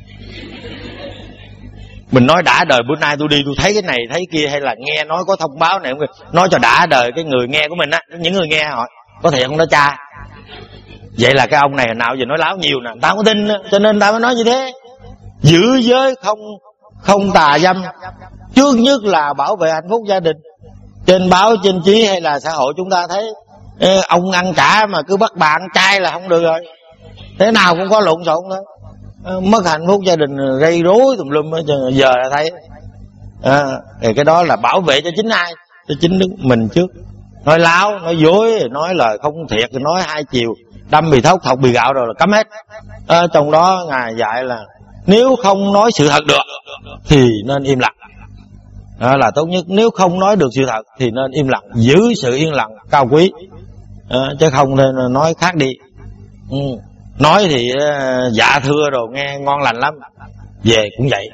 Mình nói đã đời, bữa nay tôi đi tôi thấy cái này thấy kia, hay là nghe nói có thông báo này, nói cho đã đời cái người nghe của mình á, những người nghe hỏi có thiệt không đó cha. Vậy là cái ông này nào giờ nói láo nhiều nè, tao không có tin, cho nên tao mới nói như thế. Giữ giới không không tà dâm, trước nhất là bảo vệ hạnh phúc gia đình. Trên báo trên chí hay là xã hội chúng ta thấy ông ăn chả mà cứ bắt bà ăn chay là không được rồi, thế nào cũng có lộn xộn thôi, mất hạnh phúc gia đình, gây rối tùm lum. Giờ là thấy à, thì cái đó là bảo vệ cho chính ai? Cho chính đức mình trước. Nói láo, nói dối, nói lời không thiệt, nói hai chiều, đâm bì thóc thọc bì gạo rồi là cấm hết. À, trong đó Ngài dạy là nếu không nói sự thật được thì nên im lặng, đó là tốt nhất. Nếu không nói được sự thật thì nên im lặng, giữ sự yên lặng cao quý, à, chứ không nên nói khác đi. ừ. Nói thì uh, dạ thưa rồi nghe ngon lành lắm, về cũng vậy,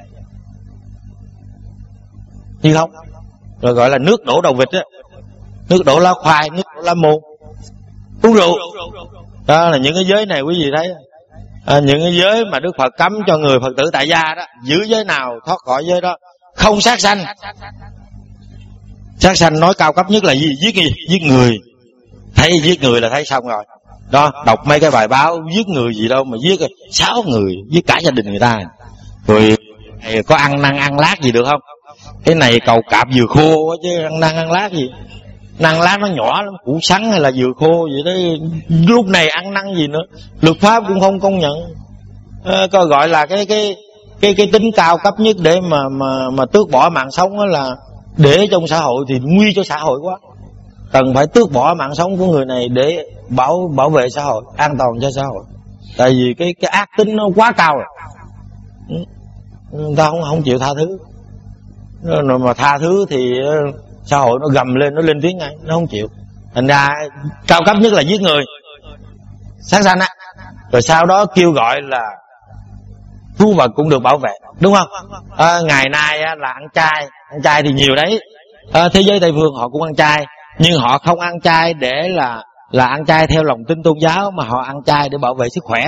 chứ không rồi gọi là nước đổ đầu vịt á, nước đổ lá khoai, nước đổ lá môn, uống rượu. Đó là những cái giới này quý vị thấy, à, những cái giới mà Đức Phật cấm cho người Phật tử tại gia đó. Giữ giới nào thoát khỏi giới đó. Không sát sanh. Sát sanh nói cao cấp nhất là gì? Giết người, giết người. Thấy giết người là thấy xong rồi. Đó, đọc mấy cái bài báo giết người gì đâu mà giết sáu người, giết cả gia đình người ta. Rồi có ăn năn ăn lát gì được không? Cái này cầu cạp dừa khô chứ ăn năn ăn lát gì. Năng lát nó nhỏ lắm, củ sắn hay là dừa khô vậy đó. Lúc này ăn năn gì nữa, luật pháp cũng không công nhận. À, có gọi là cái cái cái cái tính cao cấp nhất để mà mà mà tước bỏ mạng sống đó là để trong xã hội thì nguy cho xã hội quá. Cần phải tước bỏ mạng sống của người này để bảo bảo vệ xã hội, an toàn cho xã hội. Tại vì cái cái ác tính nó quá cao rồi. Người ta không không chịu tha thứ. Rồi mà tha thứ thì xã hội nó gầm lên, nó lên tiếng ngay, nó không chịu. Thành ra cao cấp nhất là giết người, sát sanh á. Rồi sau đó kêu gọi là thú vật cũng được bảo vệ, đúng không? À, ngày nay á, là ăn chay, ăn chay thì nhiều đấy. À, thế giới Tây phương họ cũng ăn chay, nhưng họ không ăn chay để là là ăn chay theo lòng tin tôn giáo, mà họ ăn chay để bảo vệ sức khỏe.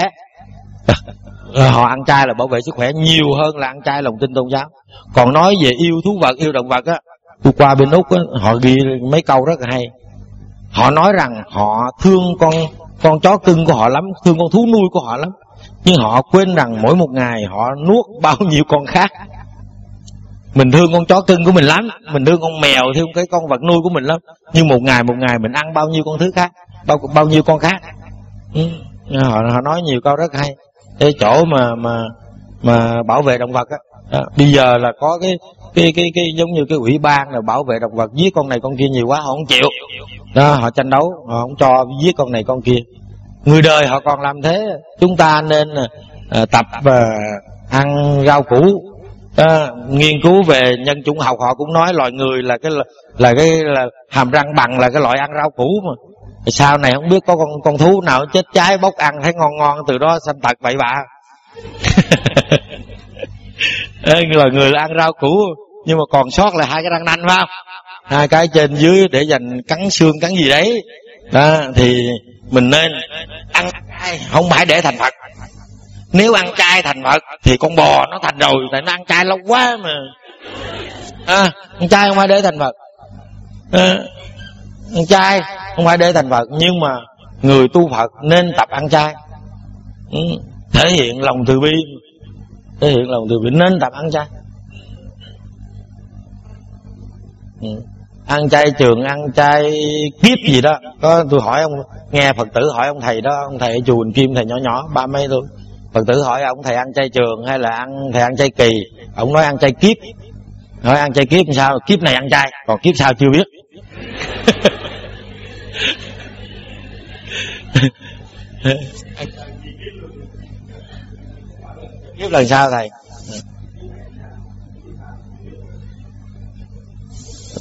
Họ ăn chay là bảo vệ sức khỏe nhiều hơn là ăn chay lòng tin tôn giáo. Còn nói về yêu thú vật, yêu động vật á, tôi qua bên Úc á, họ ghi mấy câu rất là hay. Họ nói rằng họ thương con con chó cưng của họ lắm, thương con thú nuôi của họ lắm, nhưng họ quên rằng mỗi một ngày họ nuốt bao nhiêu con khác. Mình thương con chó cưng của mình lắm, mình thương con mèo, thương cái con vật nuôi của mình lắm, nhưng một ngày một ngày mình ăn bao nhiêu con thứ khác, bao bao nhiêu con khác. ừ. họ họ nói nhiều câu rất hay. Cái chỗ mà mà mà bảo vệ động vật á, à, bây giờ là có cái cái cái cái giống như cái ủy ban là bảo vệ động vật, giết con này con kia nhiều quá họ không chịu. Đó, họ tranh đấu, họ không cho giết con này con kia. Người đời họ còn làm thế. Chúng ta nên à, tập à, ăn rau củ. À, nghiên cứu về nhân chủng học họ cũng nói loài người là cái là, là cái là hàm răng bằng là cái loại ăn rau củ mà. Sau này không biết có con con thú nào chết cháy bốc ăn thấy ngon ngon, từ đó sanh tật bậy bạ. Loài người là ăn rau củ nhưng mà còn sót lại hai cái răng nanh, phải không? Hai cái trên dưới để dành cắn xương cắn gì đấy. Đó, thì mình nên ăn chay, không phải để thành Phật. Nếu ăn chay thành Phật thì con bò nó thành rồi, tại nó ăn chay lâu quá mà. À, ăn chay không phải để thành Phật. À, ăn chay không phải để thành Phật, nhưng mà người tu Phật nên tập ăn chay. Ừ, thể hiện lòng từ bi, thể hiện lòng từ bi nên tập ăn chay. Ừ. Ăn chay trường, ăn chay kiếp gì đó. Có tôi hỏi ông, nghe Phật tử hỏi ông thầy đó, ông thầy ở chùa Bình Kim, thầy nhỏ nhỏ ba mấy tuổi. Phật tử hỏi ông thầy ăn chay trường hay là ăn thầy ăn chay kỳ, ông nói ăn chay kiếp. Hỏi ăn chay kiếp sao? Kiếp này ăn chay, còn kiếp sau chưa biết. Kiếp lần sau thầy?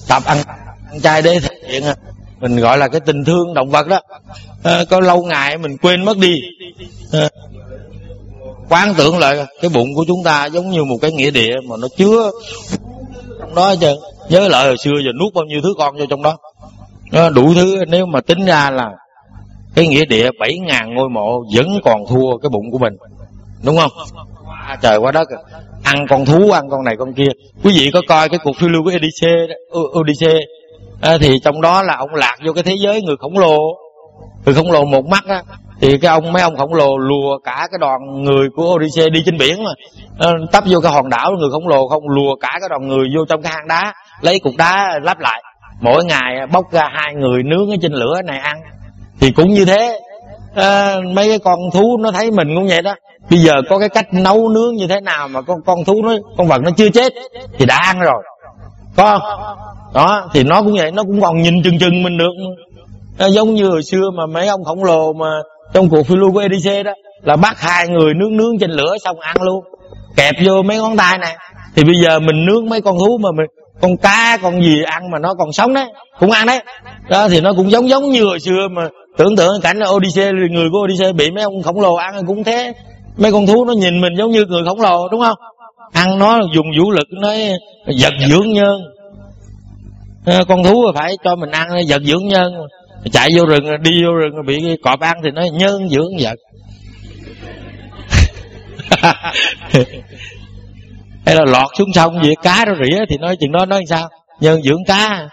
tập ăn, ăn chay để thể hiện mình gọi là cái tình thương động vật đó. À, có lâu ngày mình quên mất đi. À, quán tưởng lại cái bụng của chúng ta giống như một cái nghĩa địa mà nó chứa trong đó chứ. Nhớ lại hồi xưa giờ nuốt bao nhiêu thứ con vô trong đó. À, đủ thứ. Nếu mà tính ra là cái nghĩa địa bảy ngàn ngôi mộ vẫn còn thua cái bụng của mình, đúng không? À, trời quá đất, ăn con thú, ăn con này con kia. Quý vị có coi cái cuộc phiêu lưu của Odyssey đó, Odyssey à, thì trong đó là ông lạc vô cái thế giới người khổng lồ, người khổng lồ một mắt á, thì cái ông mấy ông khổng lồ lùa cả cái đoàn người của Odyssey đi trên biển mà à, tấp vô cái hòn đảo người khổng lồ không, lùa cả cái đoàn người vô trong cái hang đá, lấy cục đá lắp lại, mỗi ngày bóc ra hai người nướng ở trên lửa này ăn. Thì cũng như thế, à, mấy cái con thú nó thấy mình cũng vậy đó. Bây giờ có cái cách nấu nướng như thế nào mà con con thú nó, con vật nó chưa chết thì đã ăn rồi, có không? Đó, thì nó cũng vậy, nó cũng còn nhìn chừng chừng mình được. À, giống như hồi xưa mà mấy ông khổng lồ mà trong cuộc phiêu lưu của Odyssey đó, là bắt hai người nướng nướng trên lửa xong ăn luôn, kẹp vô mấy ngón tay này. Thì bây giờ mình nướng mấy con thú mà mình, con cá con gì ăn mà nó còn sống đấy, cũng ăn đấy. Đó thì nó cũng giống giống như hồi xưa mà tưởng tượng cảnh là Odyssey, người của Odyssey bị mấy ông khổng lồ ăn cũng thế. Mấy con thú nó nhìn mình giống như người khổng lồ, đúng không? Ăn nó dùng vũ lực, nói vật dưỡng nhân. À, con thú phải cho mình ăn vật dưỡng nhân. Chạy vô rừng, đi vô rừng bị cọp ăn thì nói nhân dưỡng vật. Hay là lọt xuống sông gì cá nó rỉa thì nói chừng đó nói sao? Nhân dưỡng cá.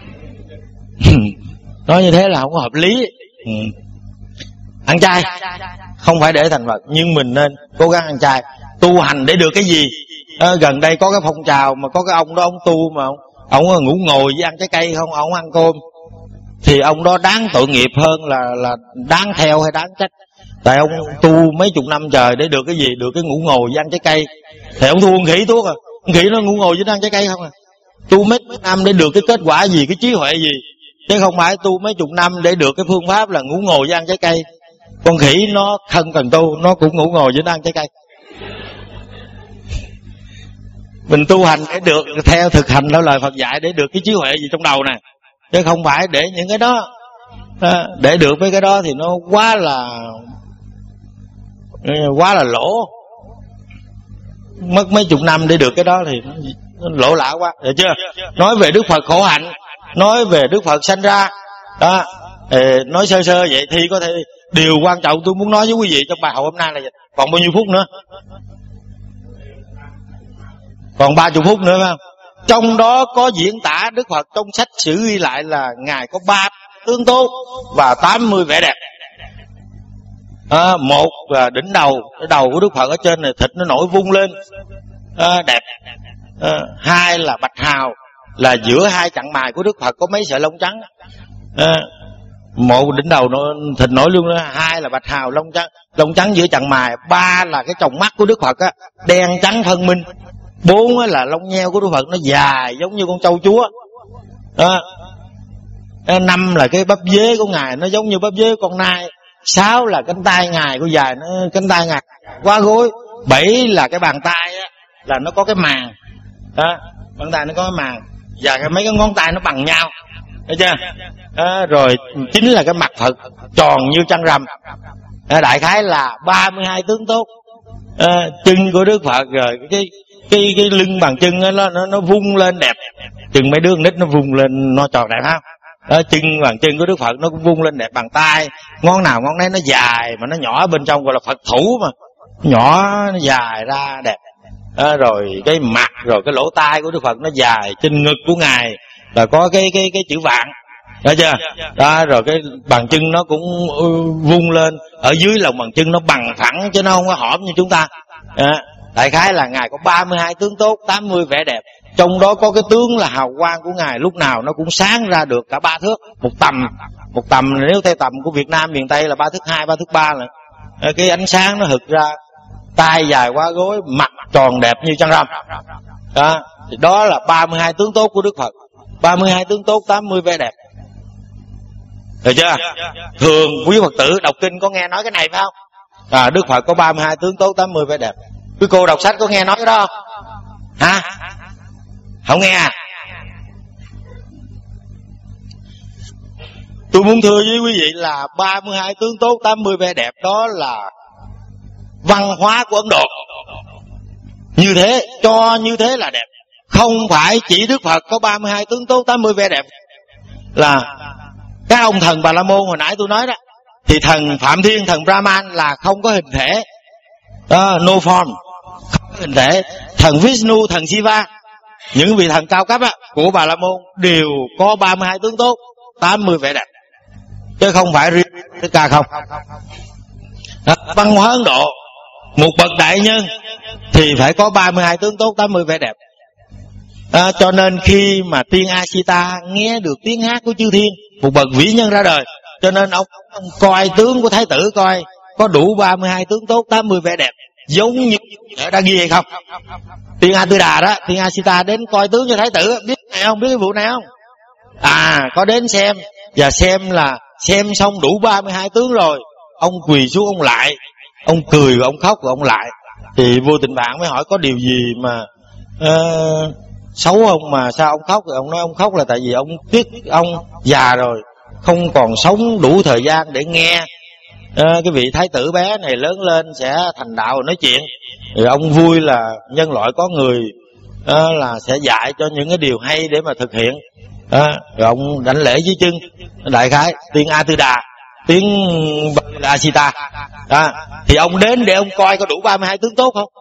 Nói như thế là không có hợp lý. Ừ. Ăn chay không phải để thành vật, nhưng mình nên cố gắng ăn chay. Tu hành để được cái gì? À, gần đây có cái phong trào mà có cái ông đó ông tu mà ông, ông ngủ ngồi với ăn trái cây không, ông ăn cơm. Thì ông đó đáng tội nghiệp hơn là là đáng theo hay đáng trách. Tại ông tu mấy chục năm trời để được cái gì? Được cái ngủ ngồi với ăn trái cây. Thì ông thua con khỉ thuốc à. Con khỉ nó ngủ ngồi với ăn trái cây không à. Tu mấy năm để được cái kết quả gì, cái trí huệ gì, chứ không phải tu mấy chục năm để được cái phương pháp là ngủ ngồi với ăn trái cây. Con khỉ nó không cần tu, nó cũng ngủ ngồi với ăn trái cây. Mình tu hành để được theo thực hành theo lời Phật dạy, để được cái trí huệ gì trong đầu nè, chứ không phải để những cái đó. À, để được mấy cái đó thì nó quá là quá là lỗ. Mất mấy chục năm để được cái đó thì nó lỗ lã quá, được chưa? Nói về Đức Phật khổ hạnh, nói về Đức Phật sanh ra đó, nói sơ sơ vậy thì có thể. Điều quan trọng tôi muốn nói với quý vị trong bài học hôm nay là gì? Còn bao nhiêu phút nữa? Còn ba mươi phút nữa phải không? Trong đó có diễn tả Đức Phật trong sách sử ghi lại là Ngài có ba tướng tốt và tám mươi vẻ đẹp. À, một là đỉnh đầu, cái đầu của Đức Phật ở trên này thịt nó nổi vung lên, à, đẹp. À, hai là bạch hào, là giữa hai chặng mày của Đức Phật có mấy sợi lông trắng. À, một đỉnh đầu nó thịt nổi luôn đó. Hai là bạch hào lông trắng, lông trắng giữa chặng mày. Ba là cái tròng mắt của Đức Phật á, đen trắng phân minh. Bốn là lông nheo của Đức Phật nó dài giống như con trâu chúa đó. Năm là cái bắp dế của Ngài nó giống như bắp dế con nai. Sáu là cánh tay Ngài của dài, nó cánh tay Ngài quá gối. Bảy là cái bàn tay á, là nó có cái màng đó, bàn tay nó có cái màng, và cái mấy cái ngón tay nó bằng nhau, thấy chưa? À, rồi chính là cái mặt Phật tròn như trăng rằm. À, đại khái là ba mươi hai tướng tốt. À, chân của Đức Phật, rồi cái cái cái lưng bàn chân đó, nó nó vung lên đẹp. Chừng mấy đứa nít nó vung lên nó tròn đẹp không? Đó, chân bàn chân của Đức Phật nó cũng vung lên đẹp. Bàn tay ngón nào ngón nấy nó dài mà nó nhỏ, bên trong gọi là Phật thủ mà, nhỏ nó dài ra đẹp. À, rồi cái mặt, rồi cái lỗ tai của Đức Phật nó dài. Trên ngực của Ngài là có cái cái cái chữ vạn, thấy chưa? Đó, rồi cái bàn chân nó cũng vung lên, ở dưới lòng bàn chân nó bằng phẳng chứ nó không có hõm như chúng ta. À, đại khái là Ngài có ba mươi hai tướng tốt, tám mươi vẻ đẹp. Trong đó có cái tướng là hào quang của Ngài lúc nào nó cũng sáng ra được cả ba thước. Một tầm, một tầm nếu theo tầm của Việt Nam miền Tây là ba thước hai, ba thước ba là cái ánh sáng nó hực ra. Tai dài quá gối, mặt tròn đẹp như trăng rằm. Đó, thì đó là ba mươi hai tướng tốt của Đức Phật. ba mươi hai tướng tốt, tám mươi vẻ đẹp. Được chưa? Thường quý Phật tử đọc kinh có nghe nói cái này phải không? À, Đức Phật có ba mươi hai tướng tốt, tám mươi vẻ đẹp. Quý cô đọc sách có nghe nói cái đó không? Hả? Không nghe à? Tôi muốn thưa với quý vị là ba mươi hai tướng tốt, tám mươi vẻ đẹp, đó là văn hóa của Ấn Độ. Như thế, cho như thế là đẹp. Không phải chỉ Đức Phật có ba mươi hai tướng tốt, tám mươi vẻ đẹp. Là các ông thần Bà La Môn hồi nãy tôi nói đó, thì thần Phạm Thiên, thần Brahman là không có hình thể, uh, no form, không có hình thể. Thần Vishnu, thần Shiva, những vị thần cao cấp á, của Bà La Môn đều có ba mươi hai tướng tốt, tám mươi vẻ đẹp, chứ không phải riêng Thích Ca không. Đó, văn hóa Ấn Độ, một bậc đại nhân thì phải có ba mươi hai tướng tốt, tám mươi vẻ đẹp. À, cho nên khi mà tiên A-si-ta nghe được tiếng hát của chư thiên, một bậc vĩ nhân ra đời, cho nên ông, ông coi tướng của thái tử coi có đủ ba mươi hai tướng tốt, tám mươi vẻ đẹp, giống như ở đã ghi hay không. Tiên A Tư Đà đó, tiên A-si-ta đến coi tướng cho thái tử, biết này không, biết cái vụ này không? À, có đến xem, và xem là xem xong đủ ba mươi hai tướng rồi, ông quỳ xuống ông lại, ông cười và ông khóc và ông lại. Thì Vô Tình Bạn mới hỏi có điều gì mà uh, xấu không mà sao ông khóc? Ông nói ông khóc là tại vì ông biết ông già rồi, không còn sống đủ thời gian để nghe uh, cái vị thái tử bé này lớn lên sẽ thành đạo nói chuyện. Rồi ông vui là nhân loại có người uh, là sẽ dạy cho những cái điều hay để mà thực hiện. uh, Rồi ông đảnh lễ dưới chân đại khái tiên A Tư Đà, tiếng A-si-ta. À, thì ông đến để ông coi có đủ ba mươi hai tướng tốt không,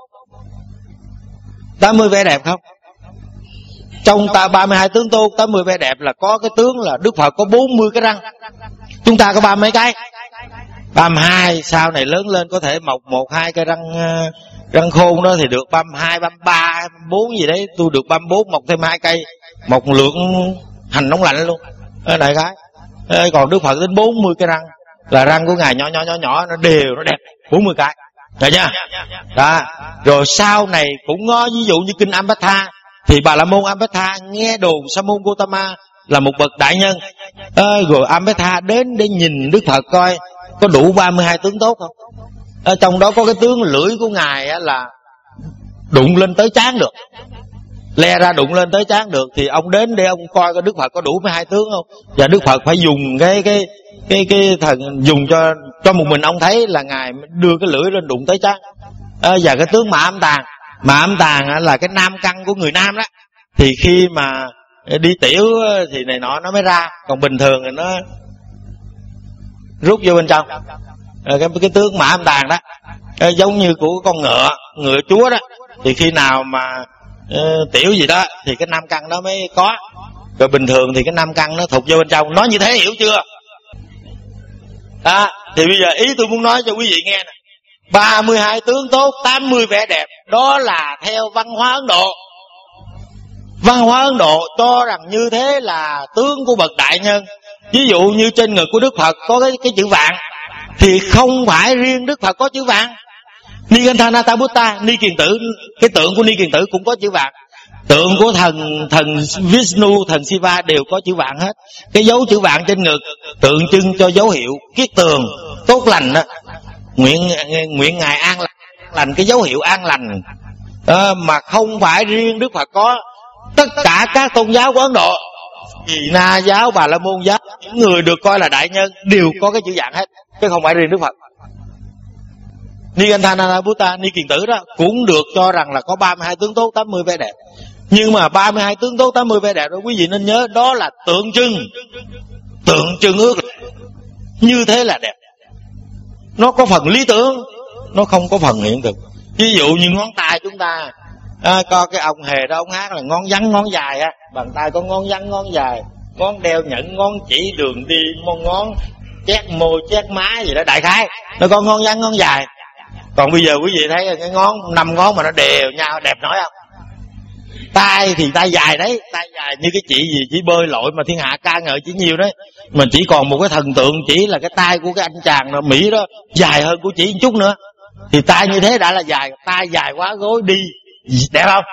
tám mươi vẻ đẹp không. Trong ta ba mươi hai tướng tốt, tám mươi vẻ đẹp là có cái tướng là Đức Phật có bốn mươi cái răng, chúng ta có ba mấy cái, ba mươi hai. Sau này lớn lên có thể mọc một hai cái răng răng khôn đó thì được ba mươi hai, ba mươi ba, ba mươi bốn gì đấy. Tôi được ba mươi bốn, mọc thêm hai cây, mọc lượng hành nóng lạnh luôn, đại khái. Còn Đức Phật đến bốn mươi cái răng, là răng của ngài nhỏ nhỏ nhỏ nhỏ, nó đều nó đẹp, bốn mươi cái, được chưa? Đó. Rồi sau này cũng có ví dụ như kinh Ambata, thì Bà La Môn Ambata nghe đồn Sa môn Gotama là một bậc đại nhân, à, rồi Ambata đến để nhìn Đức Phật coi có đủ ba mươi hai tướng tốt không. Ở trong đó có cái tướng lưỡi của ngài á, là đụng lên tới trán được, le ra đụng lên tới trán được. Thì ông đến để ông coi coi Đức Phật có đủ mười hai tướng không. Và Đức Phật phải dùng cái cái cái cái thần dùng cho cho một mình ông thấy là ngài đưa cái lưỡi lên đụng tới trán. À, và cái tướng Mạ Âm Tàng, Mạ Âm Tàng là cái nam căn của người nam đó, thì khi mà đi tiểu thì này nọ nó mới ra, còn bình thường thì nó rút vô bên trong. À, cái cái tướng Mạ Âm Tàng đó, à, giống như của con ngựa ngựa chúa đó, thì khi nào mà uh, tiểu gì đó thì cái nam căn đó mới có, rồi bình thường thì cái nam căn nó thụt vô bên trong. Nói như thế hiểu chưa? À, thì bây giờ ý tôi muốn nói cho quý vị nghe nè, ba mươi hai tướng tốt, tám mươi vẻ đẹp, đó là theo văn hóa Ấn Độ. Văn hóa Ấn Độ cho rằng như thế là tướng của bậc đại nhân. Ví dụ như trên ngực của Đức Phật có cái, cái chữ vạn, thì không phải riêng Đức Phật có chữ vạn. Nikanthana Buddha, Ni Kiền Tử, cái tượng của Ni Kiền Tử cũng có chữ vạn. Tượng của thần thần Vishnu, thần Shiva đều có chữ vạn hết. Cái dấu chữ vạn trên ngực tượng trưng cho dấu hiệu kiết tường, tốt lành đó. Nguyện nguyện ngài an lành, lành cái dấu hiệu an lành. À, mà không phải riêng Đức Phật có, tất cả các tôn giáo của Ấn Độ, Vì Na giáo, Bà La Môn giáo, những người được coi là đại nhân đều có cái chữ vạn hết, chứ không phải riêng Đức Phật. Nikanthana Buddha, Ni Kiền Tử đó cũng được cho rằng là có ba mươi hai tướng tốt, tám mươi vẻ đẹp. Nhưng mà ba mươi hai tướng tốt, tám mươi vẻ đẹp đó quý vị nên nhớ, đó là tượng trưng, tượng trưng ước như thế là đẹp. Nó có phần lý tưởng, nó không có phần hiện thực. Ví dụ như ngón tay chúng ta, à, coi cái ông hề đó ông hát là ngón ngắn ngón dài á, bàn tay có ngón ngắn ngón dài, ngón đeo nhẫn, ngón chỉ đường đi, ngón ngón chét môi chét má gì đó, đại khái nó có ngón ngắn ngón dài. Còn bây giờ quý vị thấy cái ngón năm ngón mà nó đều nhau, đẹp nói không? Tay thì tay dài đấy, tay dài như cái chị gì chỉ bơi lội mà thiên hạ ca ngợi chỉ nhiều đấy, mình chỉ còn một cái thần tượng chỉ là cái tay của cái anh chàng đó, Mỹ đó dài hơn của chỉ một chút nữa, thì tay như thế đã là dài. Tay dài quá gối đi đẹp không?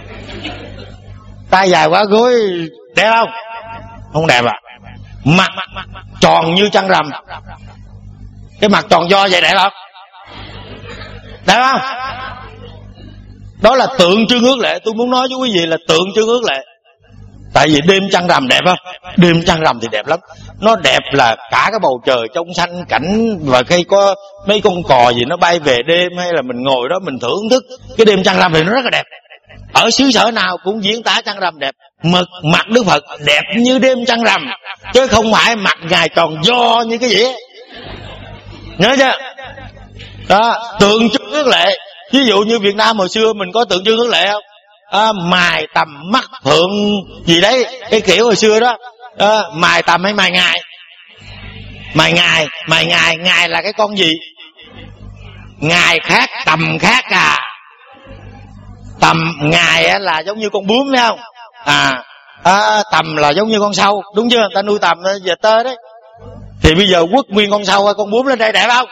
Tay dài quá gối đẹp không? Không đẹp à? Mặt tròn như trăng rằm, cái mặt tròn do vậy đẹp không? Đẹp không? Đó là tượng trưng ước lệ. Tôi muốn nói với quý vị là tượng trưng ước lệ. Tại vì đêm trăng rằm đẹp không? Đêm trăng rằm thì đẹp lắm. Nó đẹp là cả cái bầu trời trong xanh cảnh, và khi có mấy con cò gì nó bay về đêm, hay là mình ngồi đó mình thưởng thức cái đêm trăng rằm thì nó rất là đẹp. Ở xứ sở nào cũng diễn tả trăng rằm đẹp. Mực mặt Đức Phật đẹp như đêm trăng rằm, chứ không phải mặt Ngài tròn do như cái gì ấy. Nhớ chưa? Đó, tượng trưng rước lệ. Ví dụ như Việt Nam hồi xưa mình có tượng trưng rước lệ không? À, mài tầm mắt phượng gì đấy, cái kiểu hồi xưa đó. À, mài tầm hay mài ngài? Mài ngài, mài ngài, ngài là cái con gì? Ngài khác, tầm khác à. Tầm ngài là giống như con bướm phải không? À, à tầm là giống như con sâu, đúng chưa? Người ta nuôi tầm giờ tơ đấy. Thì bây giờ quất nguyên con sâu hay con bướm lên đây đẹp không?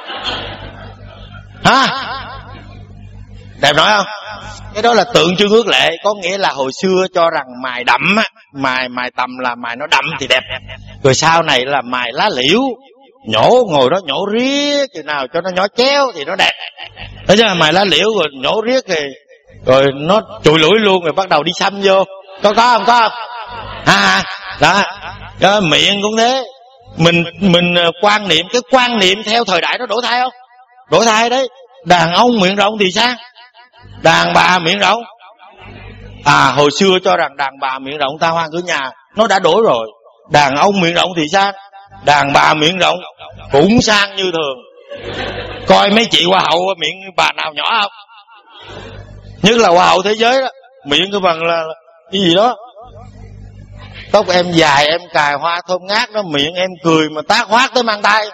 Hả? Đẹp nói không? Cái đó là tượng trưng rước lệ. Có nghĩa là hồi xưa cho rằng mài đậm á, mài mài tầm là mài nó đậm thì đẹp. Rồi sau này là mài lá liễu, nhổ ngồi đó nhổ riết chừng nào cho nó nhỏ chéo thì nó đẹp. Thấy chưa? Mài lá liễu rồi nhổ riết thì rồi nó trụi lủi luôn, rồi bắt đầu đi xăm vô. Có có không? Có không? À, đó. Đó, miệng cũng thế. Mình mình quan niệm, cái quan niệm theo thời đại nó đổi thay không? Đổi thay đấy. Đàn ông miệng rộng thì sao? Đàn bà miệng rộng. À, hồi xưa cho rằng đàn bà miệng rộng ta hoang cửa nhà, nó đã đổi rồi. Đàn ông miệng rộng thì sao? Đàn bà miệng rộng cũng sang như thường. Coi mấy chị hoa hậu miệng bà nào nhỏ không? Nhất là hoa hậu thế giới đó, miệng của bằng là cái gì đó. Tóc em dài em cài hoa thơm ngát đó, miệng em cười mà tát hoát tới mang tay.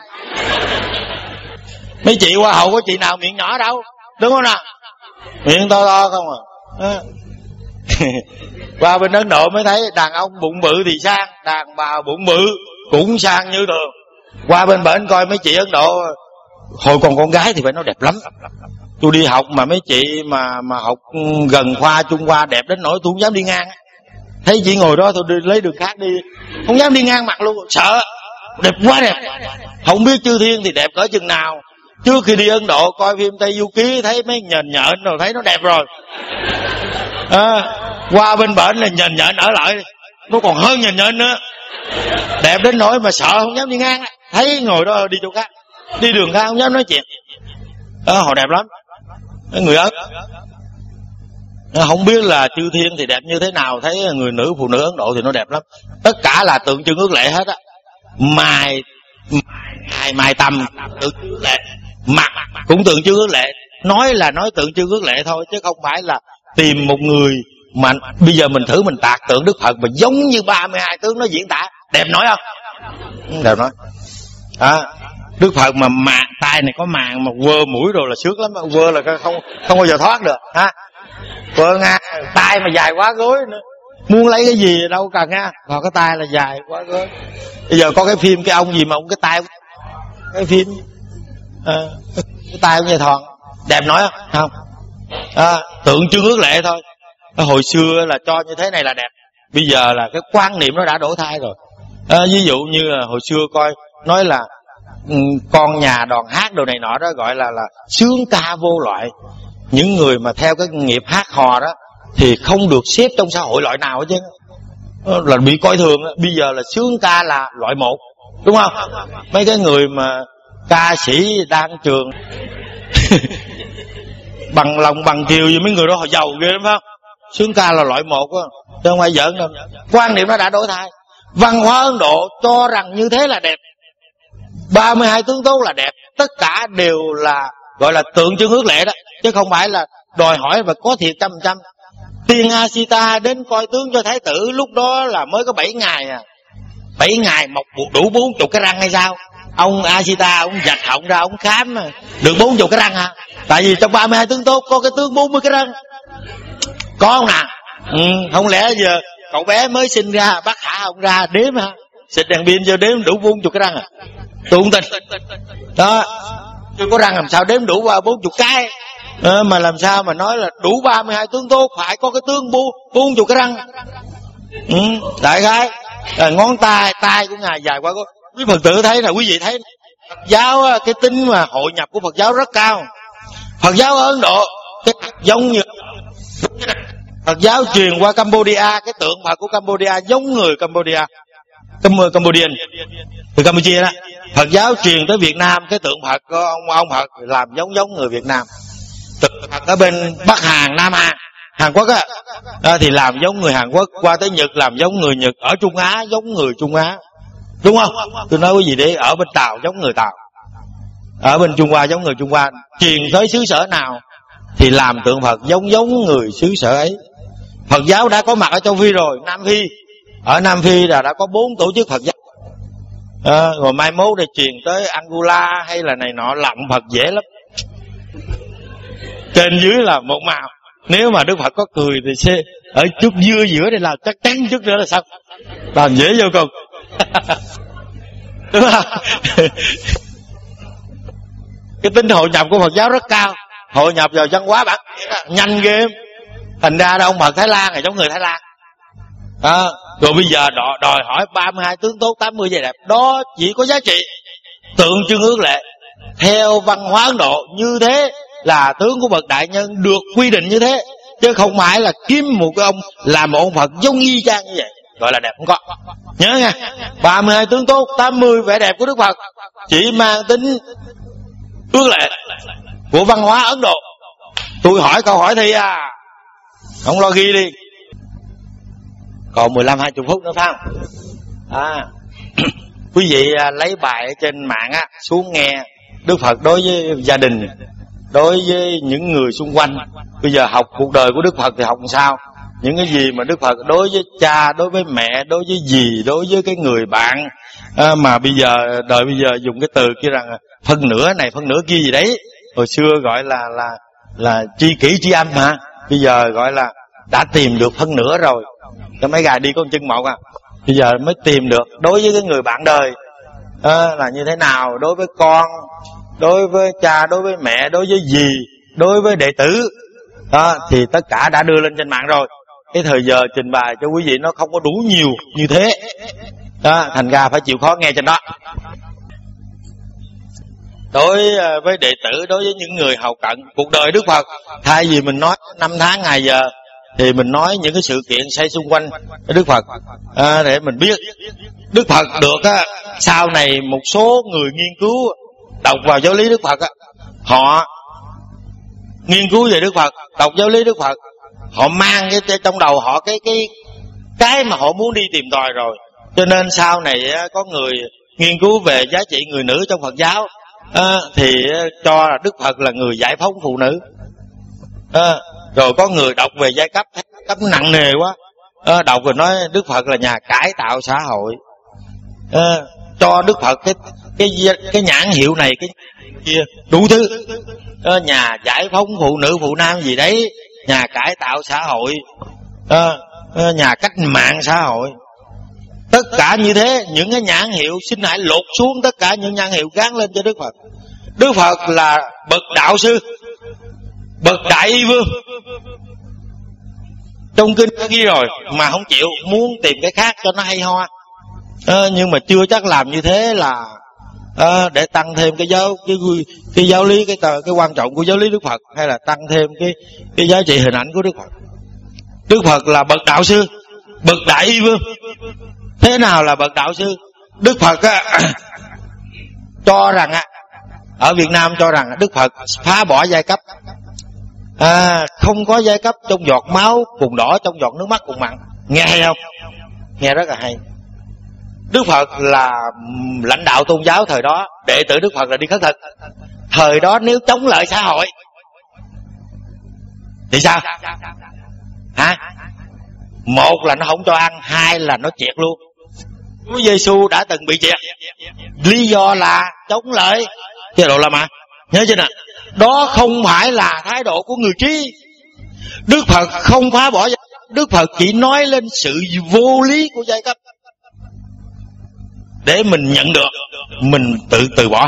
Mấy chị hoa hậu có chị nào miệng nhỏ đâu, đúng không nào? Miệng to to không à. Qua bên Ấn Độ mới thấy đàn ông bụng bự thì sang, đàn bà bụng bự cũng sang như thường. Qua bên bển coi mấy chị Ấn Độ, hồi còn con gái thì phải nói đẹp lắm. Tôi đi học mà mấy chị mà mà học gần khoa Trung Hoa đẹp đến nỗi tôi không dám đi ngang. Thấy chị ngồi đó tôi đi lấy đường khác đi, không dám đi ngang mặt luôn, sợ. Đẹp quá đẹp. Không biết chư thiên thì đẹp cỡ chừng nào. Trước khi đi Ấn Độ coi phim Tây Du Ký thấy mấy nhện nhện rồi thấy nó đẹp rồi. À, qua bên bển là nhện nhện ở lại, nó còn hơn nhện nhện nữa. Đẹp đến nỗi mà sợ không dám đi ngang. Thấy ngồi đó đi chỗ khác, đi đường khác không dám nói chuyện. À, họ đẹp lắm. Người Ấn không biết là chư thiên thì đẹp như thế nào, thấy người nữ phụ nữ Ấn Độ thì nó đẹp lắm. Tất cả là tượng trưng rước lệ hết á. Mài mài mài tầm tượng trưng rước lệ, mặt cũng tượng trưng rước lệ. Nói là nói tượng trưng rước lệ thôi, chứ không phải là tìm một người mà bây giờ mình thử mình tạc tượng Đức Phật mà giống như ba mươi hai tướng nó diễn tả đẹp nói không? Đẹp nói. À, Đức Phật mà màng tai này có màng mà quơ mũi rồi là sướng lắm, quơ là không không bao giờ thoát được ha. Quơ nga, tai mà dài quá gối nữa, muốn lấy cái gì đâu cần nha, còn cái tai là dài quá gối. Bây giờ có cái phim cái ông gì mà ông cái tai cái phim à, cái tai ông như thòn đẹp nói không? Không. À, tượng trưng rước lệ thôi. Hồi xưa là cho như thế này là đẹp, bây giờ là cái quan niệm nó đã đổi thay rồi. À, ví dụ như là hồi xưa coi nói là con nhà đoàn hát đồ này nọ đó gọi là là sướng ca vô loại. Những người mà theo cái nghiệp hát hò đó thì không được xếp trong xã hội loại nào hết chứ, là bị coi thường đó. Bây giờ là sướng ca là loại một, đúng không? Mấy cái người mà ca sĩ đang trường bằng lòng bằng kiều gì, mấy người đó họ giàu ghê lắm phải không? Sướng ca là loại một đó, chứ không phải giỡn đâu. Quan niệm nó đã đổi thay. Văn hóa Ấn Độ cho rằng như thế là đẹp, ba mươi hai tướng tốt là đẹp. Tất cả đều là gọi là tượng trưng rước lệ đó, chứ không phải là đòi hỏi và có thiệt trăm trăm. Tiên Asita đến coi tướng cho thái tử lúc đó là mới có bảy ngày à. Bảy ngày mọc đủ bốn chục cái răng hay sao? Ông Asita ông vạch họng ra ông khám mà được bốn chục cái răng à. Tại vì trong ba mươi hai tướng tốt có cái tướng bốn mươi cái răng. Có không nào? Ừ, không lẽ giờ cậu bé mới sinh ra bác thả ông ra đếm hả? Xịt đèn pin cho đếm đủ bốn chục cái răng à? Tôi không tin. Đó, chưa có răng làm sao đếm đủ ba bốn chục cái. À, mà làm sao mà nói là đủ ba mươi hai tướng tốt, phải có cái tướng bốn chục cái răng. Ừ, đại khái à, ngón tay tay của ngài dài quá. Quý Phật tử thấy là quý vị thấy Phật giáo cái tính mà hội nhập của Phật giáo rất cao. Phật giáo ở Ấn Độ cái giống như Phật giáo truyền qua Campuchia, cái tượng Phật của Campuchia giống người Campuchia, Cambodian từ Campuchia đó. Phật giáo truyền tới Việt Nam, cái tượng Phật của ông ông Phật làm giống giống người Việt Nam. Tượng Phật ở bên Bắc Hàn, Nam Hàn, Hàn Quốc á, đó thì làm giống người Hàn Quốc. Qua tới Nhật làm giống người Nhật. Ở Trung Á giống người Trung Á, đúng không? Tôi nói cái gì đấy, ở bên Tàu giống người Tàu, ở bên Trung Hoa giống người Trung Hoa. Truyền tới xứ sở nào thì làm tượng Phật giống giống người xứ sở ấy. Phật giáo đã có mặt ở châu Phi rồi. Nam Phi, ở Nam Phi là đã có bốn tổ chức Phật giáo. À, rồi mai mốt để truyền tới Angola hay là này nọ, làm Phật dễ lắm. Trên dưới là một màu. Nếu mà Đức Phật có cười thì sẽ ở chút dưa giữa đây là chắc chắn chút nữa là xong, làm dễ vô cùng. Đúng không? Cái tính hội nhập của Phật giáo rất cao, hội nhập vào văn hóa bản nhanh ghê. Thành ra đó ông Phật Thái Lan là giống người Thái Lan. À, rồi bây giờ đòi, đòi hỏi ba mươi hai tướng tốt, tám mươi vẻ đẹp, đó chỉ có giá trị tượng trưng ước lệ. Theo văn hóa Ấn Độ như thế là tướng của bậc đại nhân được quy định như thế, chứ không phải là kiếm một cái ông làm một ông Phật giống y chang như vậy gọi là đẹp, không có. Nhớ nha, ba mươi hai tướng tốt, tám mươi vẻ đẹp của Đức Phật chỉ mang tính ước lệ của văn hóa Ấn Độ. Tôi hỏi câu hỏi thi à, không lo ghi đi. Còn mười lăm hai mươi phút nữa phải không? À, quý vị à, lấy bài ở trên mạng á xuống nghe. Đức Phật đối với gia đình, đối với những người xung quanh. Bây giờ học cuộc đời của Đức Phật thì học làm sao? Những cái gì mà Đức Phật đối với cha, đối với mẹ, đối với dì, đối với cái người bạn à, mà bây giờ đời bây giờ dùng cái từ kia rằng phân nửa này phân nửa kia gì đấy. Hồi xưa gọi là là là tri kỷ tri âm hả? Bây giờ gọi là đã tìm được phân nửa rồi. Cái mấy gà đi con chân một à, bây giờ mới tìm được đối với cái người bạn đời à, là như thế nào, đối với con, đối với cha, đối với mẹ, đối với dì, đối với đệ tử đó, thì tất cả đã đưa lên trên mạng rồi. Cái thời giờ trình bày cho quý vị nó không có đủ nhiều như thế đó, thành ra phải chịu khó nghe trên đó. Đối với đệ tử, đối với những người hầu cận cuộc đời Đức Phật, thay vì mình nói năm tháng ngày giờ thì mình nói những cái sự kiện xảy xung quanh Đức Phật à, để mình biết Đức Phật được á. Sau này một số người nghiên cứu đọc vào giáo lý Đức Phật á, họ nghiên cứu về Đức Phật, đọc giáo lý Đức Phật, họ mang cái trong đầu họ cái cái cái mà họ muốn đi tìm tòi rồi. Cho nên sau này á, có người nghiên cứu về giá trị người nữ trong Phật giáo à, thì cho là Đức Phật là người giải phóng phụ nữ à, rồi có người đọc về giai cấp, cấp nặng nề quá à, đọc rồi nói Đức Phật là nhà cải tạo xã hội à, cho Đức Phật cái cái cái nhãn hiệu này cái kia đủ thứ à, nhà giải phóng phụ nữ phụ nam gì đấy, nhà cải tạo xã hội à, nhà cách mạng xã hội, tất cả như thế. Những cái nhãn hiệu xin hãy lột xuống tất cả những nhãn hiệu gán lên cho Đức Phật. Đức Phật là bậc đạo sư, bậc đại y vương. Trong kinh đã ghi rồi mà không chịu, muốn tìm cái khác cho nó hay ho à, nhưng mà chưa chắc làm như thế là à, để tăng thêm cái giáo cái cái giáo lý cái cái quan trọng của giáo lý Đức Phật, hay là tăng thêm cái cái giá trị hình ảnh của Đức Phật. Đức Phật là bậc đạo sư, bậc đại y vương. Thế nào là bậc đạo sư? Đức Phật á, cho rằng á, ở Việt Nam cho rằng Đức Phật phá bỏ giai cấp à, không có giai cấp trong giọt máu cùng đỏ, trong giọt nước mắt cùng mặn. Nghe hay không? Nghe rất là hay. Đức Phật là lãnh đạo tôn giáo thời đó, đệ tử Đức Phật là đi khất thực. Thời đó nếu chống lại xã hội thì sao? Hả? Một là nó không cho ăn, hai là nó triệt luôn. Chúa Giêsu đã từng bị triệt, lý do là chống lại chế độ La Mã. Nhớ chưa nè? Đó không phải là thái độ của người trí. Đức Phật không phá bỏ, Đức Phật chỉ nói lên sự vô lý của giai cấp để mình nhận được, mình tự từ bỏ.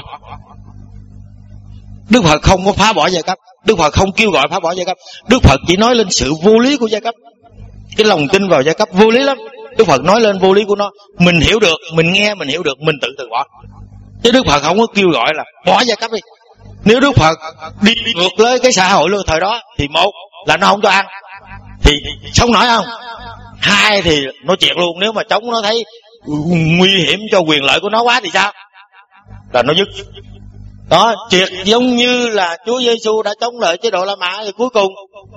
Đức Phật không có phá bỏ giai cấp, Đức Phật không kêu gọi phá bỏ giai cấp. Đức Phật chỉ nói lên sự vô lý của giai cấp. Cái lòng tin vào giai cấp vô lý lắm. Đức Phật nói lên vô lý của nó, mình hiểu được, mình nghe mình hiểu được, mình tự từ bỏ. Chứ Đức Phật không có kêu gọi là bỏ giai cấp đi. Nếu Đức Phật đi ngược với cái xã hội luôn thời đó thì một là nó không cho ăn thì sống nổi không? Hai thì nó triệt luôn. Nếu mà chống nó thấy nguy hiểm cho quyền lợi của nó quá thì sao? Là nó dứt. Đó, triệt giống như là Chúa Giêsu đã chống lại chế độ La Mã. Thì cuối cùng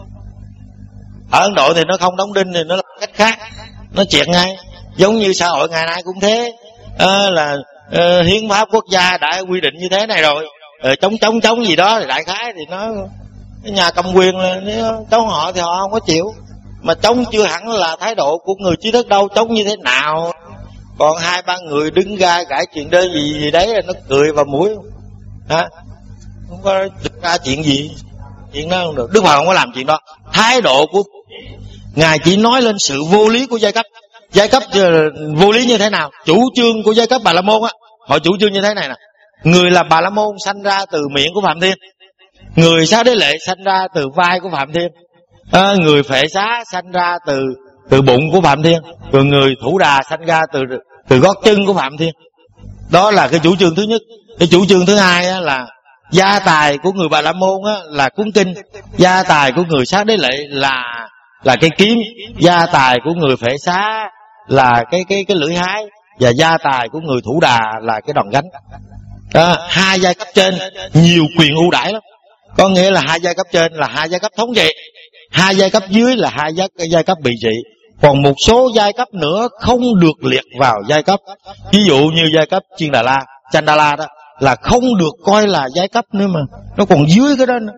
ở Ấn Độ thì nó không đóng đinh thì nó làm cách khác, nó triệt ngay. Giống như xã hội ngày nay cũng thế, à, là à, hiến pháp quốc gia đã quy định như thế này rồi, à, chống chống chống gì đó thì đại khái thì nó cái nhà cầm quyền là nếu chống họ thì họ không có chịu. Mà chống chưa hẳn là thái độ của người trí thức đâu, chống như thế nào. Còn hai ba người đứng ra gãi chuyện đơn gì gì đấy là nó cười vào mũi, hả? Không có ra chuyện gì, chuyện đó không được. Đức Phật không có làm chuyện đó. Thái độ của Ngài chỉ nói lên sự vô lý của giai cấp. Giai cấp vô lý như thế nào? Chủ trương của giai cấp Bà La Môn á, họ chủ trương như thế này nè: người là Bà La Môn sanh ra từ miệng của Phạm Thiên, người Xá Đế Lệ sanh ra từ vai của Phạm Thiên, à, người Phệ Xá sanh ra từ từ bụng của Phạm Thiên, rồi người Thủ Đà sanh ra từ từ gót chân của Phạm Thiên. Đó là cái chủ trương thứ nhất. Cái chủ trương thứ hai á, là gia tài của người Bà La Môn á, là cuốn kinh, gia tài của người Xá Đế Lệ là là cái kiếm, gia tài của người Phệ Xá là cái cái cái lưỡi hái, và gia tài của người Thủ Đà là cái đòn gánh. Đó, hai giai cấp trên nhiều quyền ưu đãi lắm. Có nghĩa là hai giai cấp trên là hai giai cấp thống trị, hai giai cấp dưới là hai giai, giai cấp bị trị. Còn một số giai cấp nữa không được liệt vào giai cấp. Ví dụ như giai cấp Chiên Đà La, Chandala đó là không được coi là giai cấp nữa, mà nó còn dưới cái đó nữa.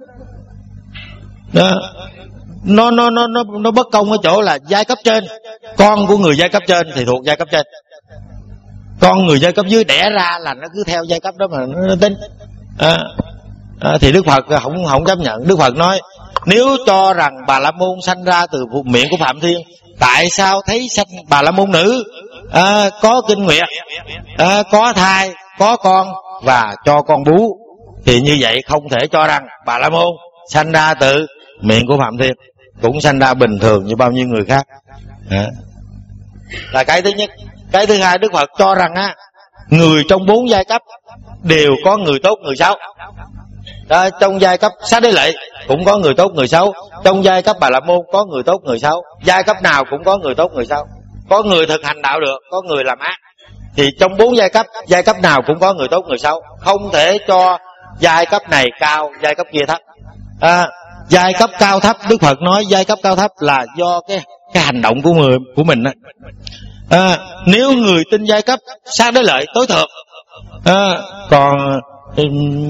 Đó. Nó nó nó nó nó bất công ở chỗ là giai cấp trên, con của người giai cấp trên thì thuộc giai cấp trên, con người giai cấp dưới đẻ ra là nó cứ theo giai cấp đó mà nó tính. À, à, thì Đức Phật không không chấp nhận. Đức Phật nói nếu cho rằng Bà La Môn sanh ra từ miệng của Phạm Thiên, tại sao thấy sanh Bà La Môn nữ à, có kinh nguyệt, à, có thai, có con và cho con bú, thì như vậy không thể cho rằng Bà La Môn sanh ra từ miệng của Phạm Thiên, cũng sanh ra bình thường như bao nhiêu người khác. À, là cái thứ nhất. Cái thứ hai, Đức Phật cho rằng á, người trong bốn giai cấp đều có người tốt người xấu. Đó, trong giai cấp Xá Đế Lệ cũng có người tốt người xấu, trong giai cấp Bà La Môn có người tốt người xấu. Giai cấp nào cũng có người tốt người xấu, có người thực hành đạo được, có người làm ác. Thì trong bốn giai cấp, giai cấp nào cũng có người tốt người xấu, không thể cho giai cấp này cao, giai cấp kia thấp. À, giai cấp cao thấp, Đức Phật nói giai cấp cao thấp là do cái cái hành động của người của mình á. À, nếu người tin giai cấp Xá Đế Lệ tối thượng, à, còn um,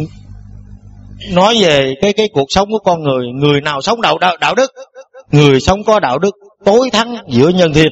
nói về cái cái cuộc sống của con người, người nào sống đạo đạo, đạo đức, người sống có đạo đức tối thắng giữa nhân thiên.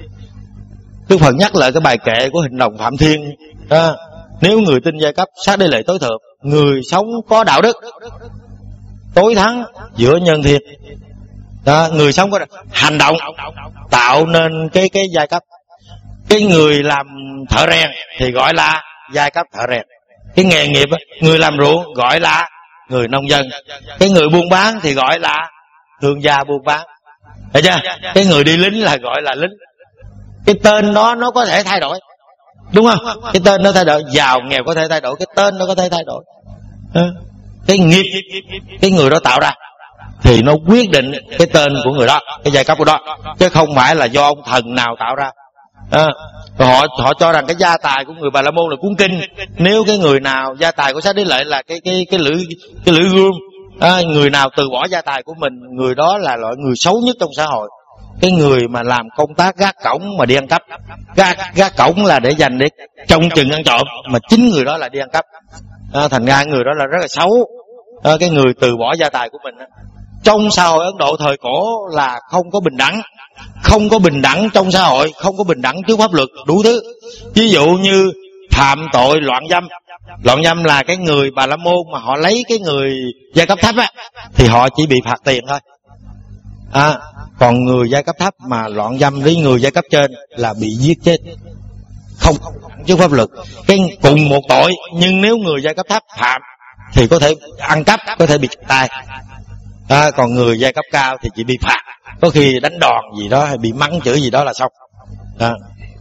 Đức Phật nhắc lại cái bài kệ của Hình Đồng Phạm Thiên, à, nếu người tin giai cấp Xá Đế Lệ tối thượng, người sống có đạo đức tối thắng giữa nhân thiên. Đó, người sống có hành động tạo nên cái cái giai cấp. Cái người làm thợ rèn thì gọi là giai cấp thợ rèn, cái nghề nghiệp đó, người làm ruộng gọi là người nông dân, cái người buôn bán thì gọi là thương gia buôn bán, thấy chưa? Cái người đi lính là gọi là lính. Cái tên đó nó có thể thay đổi, đúng không? Cái tên nó thay đổi, giàu nghèo có thể thay đổi, cái tên nó có thể thay đổi. Cái nghiệp cái người đó tạo ra thì nó quyết định cái tên của người đó, cái giai cấp của đó, chứ không phải là do ông thần nào tạo ra. À, họ họ cho rằng cái gia tài của người Bà La Môn là cuốn kinh. Nếu cái người nào gia tài của Xá Đế Lệ là cái cái cái lưỡi cái lưỡi gươm, à, người nào từ bỏ gia tài của mình, người đó là loại người xấu nhất trong xã hội. Cái người mà làm công tác gác cổng mà đi ăn cắp, gác gác cổng là để dành để trông chừng ăn trộm, mà chính người đó là đi ăn cắp. À, thành ra người đó là rất là xấu. À, cái người từ bỏ gia tài của mình đó. Trong xã hội Ấn Độ thời cổ là không có bình đẳng, không có bình đẳng trong xã hội, không có bình đẳng trước pháp luật, đủ thứ. Ví dụ như phạm tội loạn dâm. Loạn dâm là cái người Bà La Môn mà họ lấy cái người giai cấp thấp á, thì họ chỉ bị phạt tiền thôi. À, còn người giai cấp thấp mà loạn dâm với người giai cấp trên là bị giết chết, không trước pháp luật. Cái cùng một tội, nhưng nếu người giai cấp thấp phạm thì có thể ăn cắp, có thể bị chặt tay. À, còn người giai cấp cao thì chỉ bị phạt, có khi đánh đòn gì đó hay bị mắng chửi gì đó là xong. À,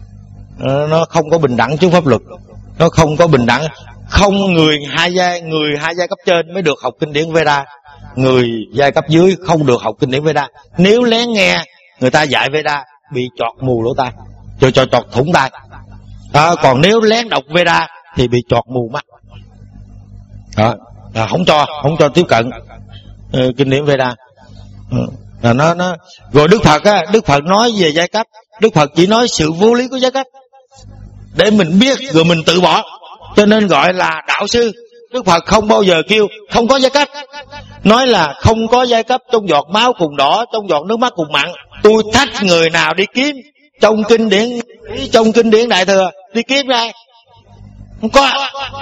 nó không có bình đẳng trước pháp luật, nó không có bình đẳng. Không người hai giai người hai giai cấp trên mới được học kinh điển Veda, người giai cấp dưới không được học kinh điển Veda. Nếu lén nghe người ta dạy Veda bị chọt mù lỗ tai, cho cho chọt thủng tai. À, còn nếu lén đọc Veda thì bị chọt mù mắt. À, à, không cho không cho tiếp cận uh, kinh điển Veda. À, nó nó rồi Đức Phật á, Đức Phật nói về giai cấp, Đức Phật chỉ nói sự vô lý của giai cấp để mình biết rồi mình tự bỏ, cho nên gọi là đạo sư. Đức Phật không bao giờ kêu không có giai cấp, nói là không có giai cấp trong giọt máu cùng đỏ, trong giọt nước mắt cùng mặn. Tôi thách người nào đi kiếm trong kinh điển, trong kinh điển Đại Thừa đi kiếm ra, không có.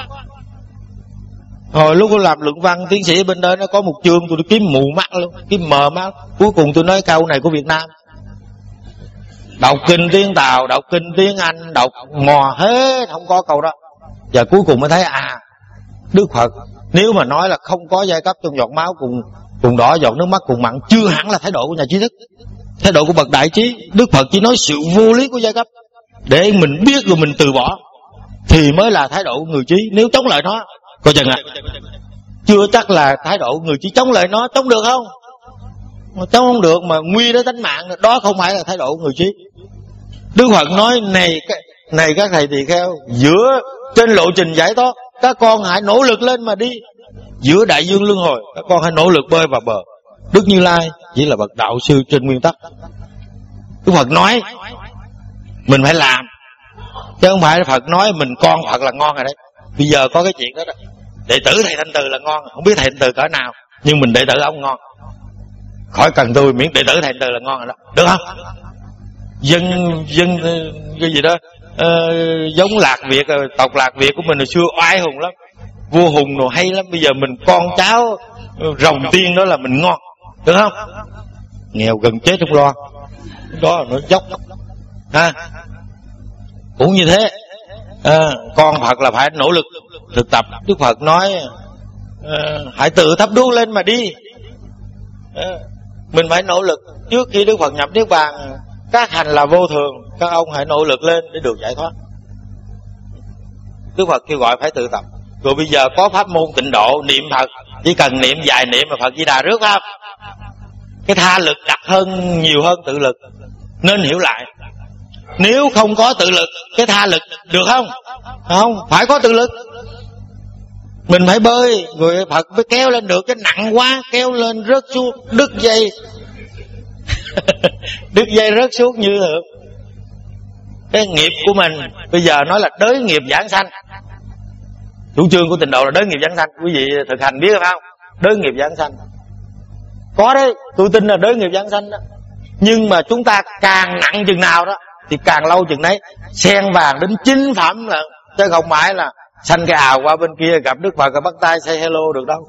Hồi lúc tôi làm luận văn tiến sĩ bên đó, nó có một chương tôi đi kiếm mù mắt luôn, kiếm mờ mắt. Cuối cùng tôi nói câu này của Việt Nam: đọc kinh tiếng Tàu, đọc kinh tiếng Anh, đọc mò hết không có câu đó. Và cuối cùng mới thấy à, Đức Phật nếu mà nói là không có giai cấp trong giọt máu cùng cùng đỏ, giọt nước mắt cùng mặn, chưa hẳn là thái độ của nhà trí thức, thái độ của bậc đại trí. Đức Phật chỉ nói sự vô lý của giai cấp để mình biết rồi mình từ bỏ, thì mới là thái độ của người trí. Nếu chống lại nó, coi chừng à, chưa chắc là thái độ của người trí. Chống lại nó chống được không? Chống không được mà nguy đến tính mạng, đó không phải là thái độ của người trí. Đức Phật nói này này các thầy tỳ kheo, giữa trên lộ trình giải thoát các con hãy nỗ lực lên mà đi. Giữa đại dương luân hồi các con hãy nỗ lực bơi vào bờ. Đức Như Lai chỉ là bậc đạo sư trên nguyên tắc. Đức Phật nói mình phải làm, chứ không phải Phật nói mình con Phật là ngon rồi đấy. Bây giờ có cái chuyện đó đó, đệ tử thầy Thanh Từ là ngon, không biết thầy Thanh Từ cỡ nào, nhưng mình đệ tử ông ngon, khỏi cần tôi, miễn đệ tử thầy Thanh Từ là ngon rồi đó, được không? Dân dân cái gì đó uh, giống Lạc Việt, tộc Lạc Việt của mình hồi xưa oai hùng lắm, vua Hùng đồ hay lắm. Bây giờ mình con cháu rồng tiên đó là mình ngon, được không? Nghèo gần chết trong lo đó, nó dốc ha. Cũng như thế, à, con Phật là phải nỗ lực thực tập. Đức Phật nói à, hãy tự thắp đuốc lên mà đi. À, mình phải nỗ lực. Trước khi Đức Phật nhập Niết Bàn, các hành là vô thường, các ông hãy nỗ lực lên để được giải thoát. Đức Phật kêu gọi phải tự tập. Rồi bây giờ có pháp môn tịnh độ, niệm Phật, chỉ cần niệm vài niệm mà Phật Di Đà rước, phải không? Cái tha lực đặt hơn, nhiều hơn tự lực. Nên hiểu lại, nếu không có tự lực, cái tha lực được không? Không, phải có tự lực. Mình phải bơi, người Phật mới kéo lên được. Cái nặng quá, kéo lên rớt xuống, đứt dây đứt dây rớt xuống như thường. Cái nghiệp của mình bây giờ nói là đới nghiệp giảng sanh. Chủ trương của tịnh độ là đới nghiệp giảng sanh. Quý vị thực hành biết không? Đới nghiệp giảng sanh có đấy, tôi tin là đới nghiệp giảng sanh đó. Nhưng mà chúng ta càng nặng chừng nào đó thì càng lâu chừng đấy. Sen vàng đến chín phẩm là, chứ không phải là sanh cái ào qua bên kia gặp Đức Phật rồi bắt tay say hello được đâu.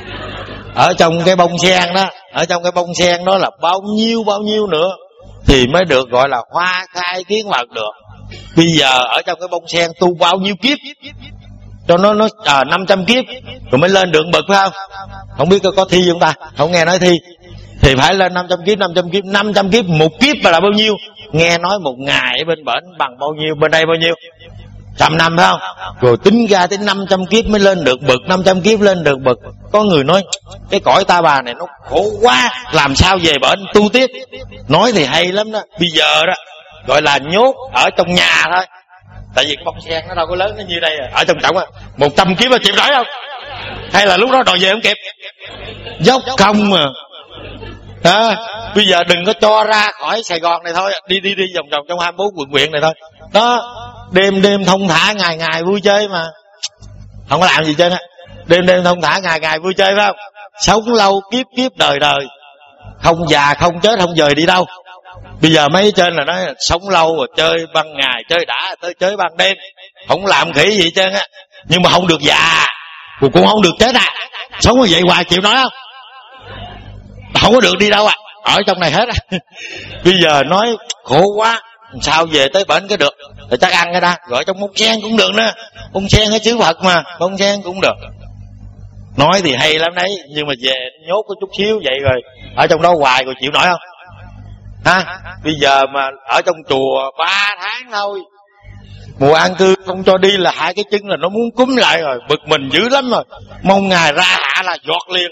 Ở trong cái bông sen đó, ở trong cái bông sen đó là bao nhiêu bao nhiêu nữa thì mới được gọi là hoa khai kiến Phật được. Bây giờ ở trong cái bông sen tu bao nhiêu kiếp cho nó nó à, năm trăm kiếp rồi mới lên được bậc, phải không? Không biết có, có thi không ta? Không nghe nói thi. Thì phải lên năm trăm kiếp, năm trăm kiếp, năm trăm kiếp, một kiếp là bao nhiêu? Nghe nói một ngày ở bên bển bằng bao nhiêu, bên đây bao nhiêu? Trăm năm, phải không? Rồi tính ra tới năm trăm kiếp mới lên được bậc, năm trăm kiếp lên được bậc. Có người nói cái cõi ta bà này nó khổ quá, làm sao về bển tu tiếp. Nói thì hay lắm đó. Bây giờ đó gọi là nhốt ở trong nhà thôi. Tại vì bông sen nó đâu có lớn, nó như đây à. Ở trong trọng á, một trăm kiếp là chịu nổi không? Hay là lúc đó đòi về không kịp, dốc không mà. À, bây giờ đừng có cho ra khỏi Sài Gòn này thôi, đi đi đi vòng vòng trong hai mươi bốn quận huyện này thôi. Đó, đêm đêm thông thả, ngày ngày vui chơi mà không có làm gì trơn á. Đêm đêm thông thả, ngày ngày vui chơi, phải không? Sống lâu kiếp kiếp đời đời, không già không chết không dời đi đâu. Bây giờ mấy trên là nói sống lâu rồi chơi ban ngày, chơi đã tới chơi ban đêm, không làm khỉ gì trơn á. Nhưng mà không được già, cũng không được chết à. Sống như vậy hoài chịu nói không? Không có được đi đâu à, ở trong này hết à. Bây giờ nói khổ quá, sao về tới bển cái được, thì chắc ăn cái đó, gọi trong bông sen cũng được nữa. Bông sen cái chữ Phật mà, bông sen cũng được. Nói thì hay lắm đấy, nhưng mà về nhốt có chút xíu vậy rồi ở trong đó hoài rồi chịu nổi không? Ha? Bây giờ mà ở trong chùa ba tháng thôi, mùa an cư không cho đi là hai cái chân là nó muốn cúm lại rồi, bực mình dữ lắm rồi. Mong ngày ra hạ là giọt liền,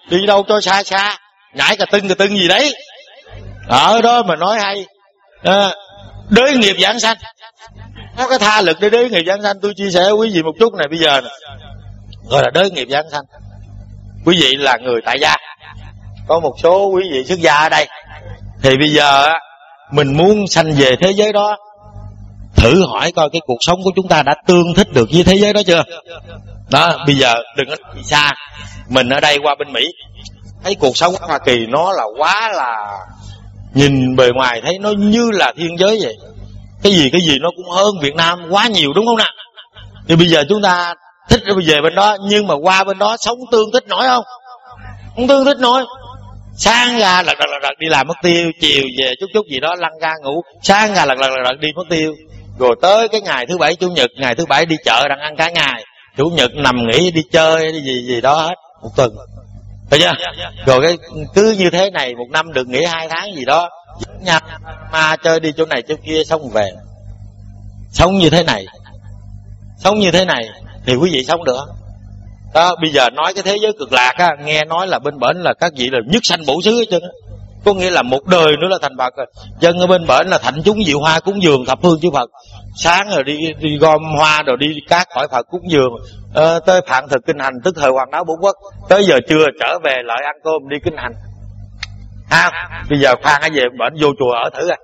đi đâu cho xa xa, nhảy cà tưng cà tưng gì đấy, ở đó mà nói hay. À, đới nghiệp giảng sanh, có cái tha lực để đới nghiệp giảng sanh. Tôi chia sẻ với quý vị một chút này, bây giờ này, gọi là đới nghiệp giảng sanh. Quý vị là người tại gia, có một số quý vị xuất gia ở đây, thì bây giờ mình muốn sanh về thế giới đó, thử hỏi coi cái cuộc sống của chúng ta đã tương thích được với thế giới đó chưa. Đó, bây giờ đừng có đi xa, mình ở đây qua bên Mỹ thấy cuộc sống ở Hoa Kỳ nó là quá là, nhìn bề ngoài thấy nó như là thiên giới vậy, cái gì cái gì nó cũng hơn Việt Nam quá nhiều, đúng không nào? Thì bây giờ chúng ta thích về bên đó, nhưng mà qua bên đó sống tương thích nổi không? Không tương thích nổi. Sáng ra lật lật lật, lật đi làm mất tiêu, chiều về chút chút gì đó lăn ra ngủ, sáng ra lật lật lật, lật đi mất tiêu, rồi tới cái ngày thứ bảy chủ nhật, ngày thứ bảy đi chợ đang ăn cả ngày, chủ nhật nằm nghỉ đi chơi đi gì gì đó hết một tuần, thấy chưa? Rồi cái cứ như thế này một năm được nghỉ hai tháng gì đó, nha ma chơi đi chỗ này chỗ kia xong về. Sống như thế này, sống như thế này thì quý vị sống được đó. Bây giờ nói cái thế giới cực lạc á, nghe nói là bên bển là các vị là nhất sanh bổ xứ hết trơn á, có nghĩa là một đời nữa là thành Phật rồi. Dân ở bên bển là thạnh chúng diệu hoa cúng dường thập phương chư Phật, sáng rồi đi đi gom hoa rồi đi cát khỏi Phật cúng dường, ờ, tới phạn thực kinh hành tức thời hoàng đáo bốn quốc, tới giờ trưa trở về lại ăn cơm đi kinh hành. À, bây giờ khoan hãy về bển vô chùa ở thử à.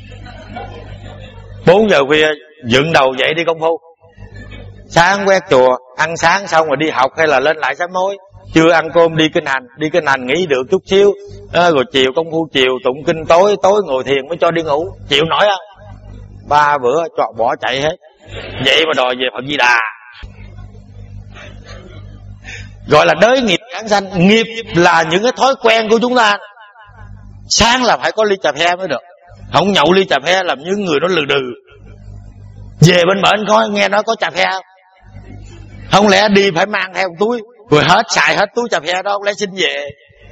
Bốn giờ khuya dựng đầu dậy đi công phu, sáng quét chùa, ăn sáng xong rồi đi học hay là lên lại sám hối, chưa ăn cơm đi kinh hành, đi kinh hành nghỉ được chút xíu, à, rồi chiều công phu chiều tụng kinh, tối tối ngồi thiền mới cho đi ngủ, chịu nổi không? Ba bữa cho bỏ chạy hết, vậy mà đòi về Phật Di Đà. Gọi là đới nghiệp giảng sanh. Nghiệp là những cái thói quen của chúng ta. Sáng là phải có ly cà phê mới được, không nhậu ly cà phê làm những người nó lừ đừ. Về bên bển có nghe nói có cà phê không? Không lẽ đi phải mang theo một túi, rồi hết xài hết túi cà phê đó, không lẽ xin về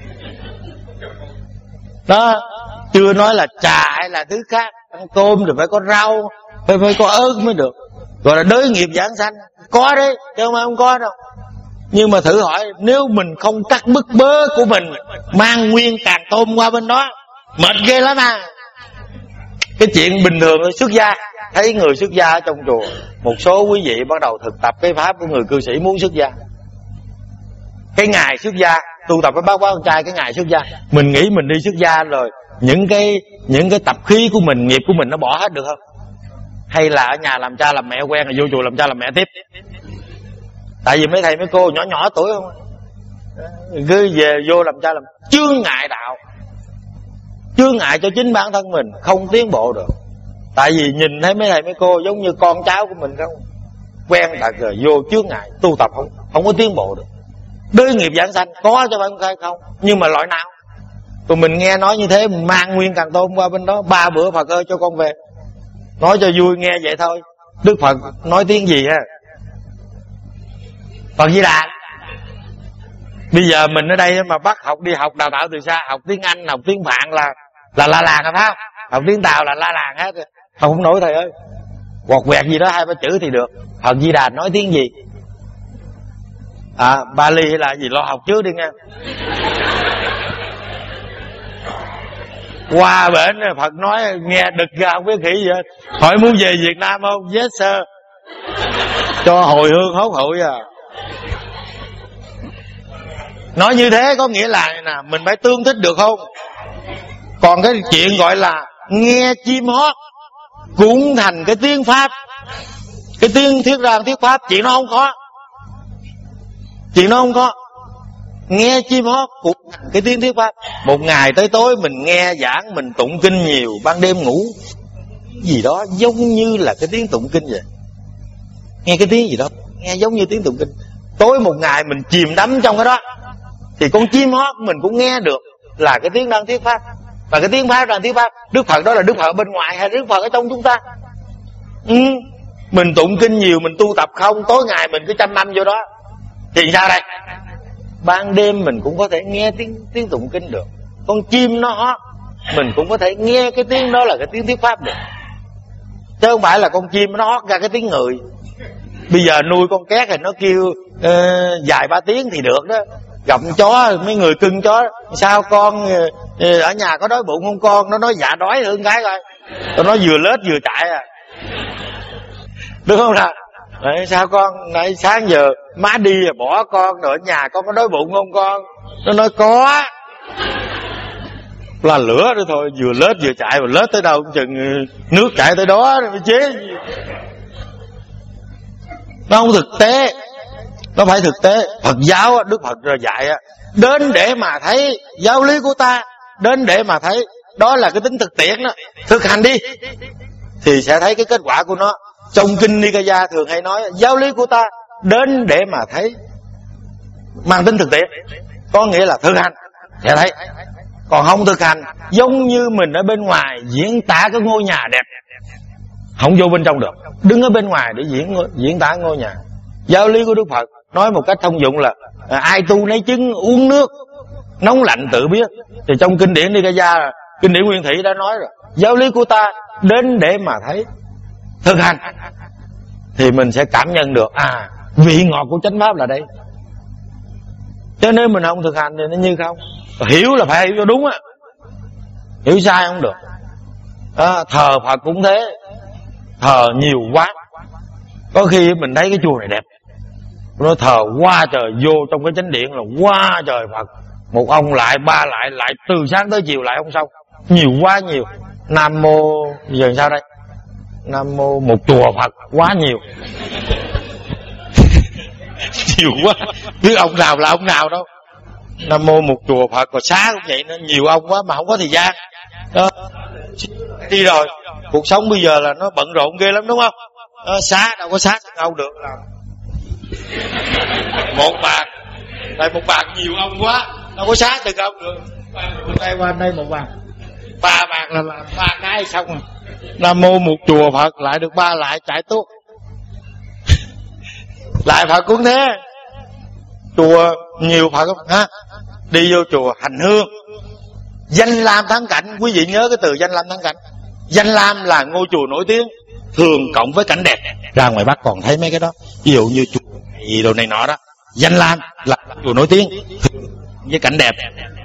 đó. Chưa nói là trà hay là thứ khác, ăn cơm rồi phải có rau, phải phải có ớt mới được. Gọi là đới nghiệp giảng sanh. Có đấy, chứ không phải không có đâu. Nhưng mà thử hỏi, nếu mình không cắt bức bớ của mình, mang nguyên càng tôm qua bên đó, mệt ghê lắm à. Cái chuyện bình thường xuất gia, thấy người xuất gia ở trong chùa, một số quý vị bắt đầu thực tập cái pháp của người cư sĩ muốn xuất gia. Cái ngày xuất gia, tu tập với bác bác con trai, cái ngày xuất gia, mình nghĩ mình đi xuất gia rồi, những cái những cái tập khí của mình, nghiệp của mình nó bỏ hết được không? Hay là ở nhà làm cha làm mẹ quen rồi vô chùa làm cha làm mẹ tiếp? Tại vì mấy thầy mấy cô nhỏ nhỏ tuổi không, cứ về vô làm cha làm chướng ngại đạo, chướng ngại cho chính bản thân mình, không tiến bộ được. Tại vì nhìn thấy mấy thầy mấy cô giống như con cháu của mình không, quen thật rồi vô chướng ngại, tu tập không không có tiến bộ được. Đới nghiệp giảng sanh có cho phải không khai không, nhưng mà loại nào? Tụi mình nghe nói như thế, mình mang nguyên càng tôm qua bên đó, ba bữa Phật ơi cho con về, nói cho vui nghe vậy thôi. Đức Phật nói tiếng gì ha? Phật Di Đà. Bây giờ mình ở đây mà bắt học đi học đào tạo từ xa, học tiếng Anh, học tiếng Phạn là là la làng rồi phải không? Học tiếng Tàu là la làng hết. Học không nổi thầy ơi, quọt quẹt gì đó hai ba chữ thì được. Phật Di Đà nói tiếng gì? À, Bali hay là gì, lo học trước đi nha. Qua bển Phật nói nghe đực ra không biết khỉ gì hết. Hỏi muốn về Việt Nam không? Yes sir. Cho hồi hương hốt hội à. Nói như thế có nghĩa là nè, mình phải tương thích được không? Còn cái chuyện gọi là nghe chim hót cũng thành cái tiếng Pháp, cái tiếng thuyết ra thuyết Pháp, chuyện nó không có. Chuyện nó không có. Nghe chim hót cũng thành cái tiếng thuyết Pháp. Một ngày tới tối mình nghe giảng, mình tụng kinh nhiều, ban đêm ngủ gì đó giống như là cái tiếng tụng kinh vậy. Nghe cái tiếng gì đó nghe giống như tiếng tụng kinh. Tối một ngày mình chìm đắm trong cái đó, thì con chim hót mình cũng nghe được là cái tiếng đang thuyết Pháp. Và cái tiếng Pháp đang thuyết Pháp, Đức Phật đó là Đức Phật ở bên ngoài hay Đức Phật ở trong chúng ta? Ừ. Mình tụng kinh nhiều, mình tu tập không, tối ngày mình cứ chăm năm vô đó, thì sao đây? Ban đêm mình cũng có thể nghe tiếng tiếng tụng kinh được. Con chim nó hót, mình cũng có thể nghe cái tiếng đó là cái tiếng thuyết Pháp được. Chứ không phải là con chim nó hót ra cái tiếng người. Bây giờ nuôi con két thì nó kêu uh, dài ba tiếng thì được đó. gặm chó, mấy người cưng chó. Sao con ở nhà có đói bụng không con? Nó nói dạ đói hơn cái coi. Tao nói vừa lết vừa chạy à, đúng không nào? Đấy, sao con nãy sáng giờ má đi rồi bỏ con, rồi ở nhà con có đói bụng không con? Nó nói có. Là lửa đó thôi, vừa lết vừa chạy, mà lết tới đâu chừng nước chạy tới đó mới chế. Nó không thực tế, nó phải thực tế. Phật giáo Đức Phật rồi dạy đến để mà thấy giáo lý của ta, đến để mà thấy đó là cái tính thực tiễn đó, thực hành đi thì sẽ thấy cái kết quả của nó. Trong kinh Nikaya thường hay nói giáo lý của ta đến để mà thấy, mang tính thực tiễn, có nghĩa là thực hành sẽ thấy. Còn không thực hành, giống như mình ở bên ngoài diễn tả cái ngôi nhà đẹp, không vô bên trong được, đứng ở bên ngoài để diễn diễn tả ngôi nhà. Giáo lý của Đức Phật nói một cách thông dụng là à, ai tu lấy trứng uống nước, nóng lạnh tự biết. Thì trong kinh điển Nikaya, kinh điển Nguyên Thủy đã nói rồi, giáo lý của ta đến để mà thấy, thực hành thì mình sẽ cảm nhận được à vị ngọt của chánh pháp là đây. Cho nên mình không thực hành thì nó như không. Hiểu là phải hiểu cho đúng á, hiểu sai không được. À, thờ Phật cũng thế, thờ nhiều quá, có khi mình thấy cái chùa này đẹp, nó thờ quá trời, vô trong cái chánh điện là quá trời Phật, một ông lại ba lại lại từ sáng tới chiều lại không xong, nhiều quá nhiều. Nam mô giờ sao đây? Nam mô một chùa Phật quá nhiều. Nhiều quá, biết ông nào là ông nào đâu. Nam mô một chùa Phật, còn xá cũng vậy, nó nhiều ông quá mà không có thời gian đó. Đi rồi, cuộc sống bây giờ là nó bận rộn ghê lắm đúng không? Đó, xá đâu có xá đâu được, là một bàn, tại một bàn nhiều ông quá, đâu có xá từng ông được. Từ đây qua đây một bàn, ba bàn là, là ba cái xong rồi. Nam mô một chùa Phật lại được ba lại chạy tuốt. Lại Phật cũng thế, chùa nhiều Phật không ha? Đi vô chùa hành hương, danh lam thắng cảnh. Quý vị nhớ cái từ danh lam thắng cảnh. Danh lam là ngôi chùa nổi tiếng, thường cộng với cảnh đẹp. Ra ngoài Bắc còn thấy mấy cái đó, ví dụ như chùa gì đồ này nọ đó. Danh lam là chùa nổi tiếng với cảnh đẹp,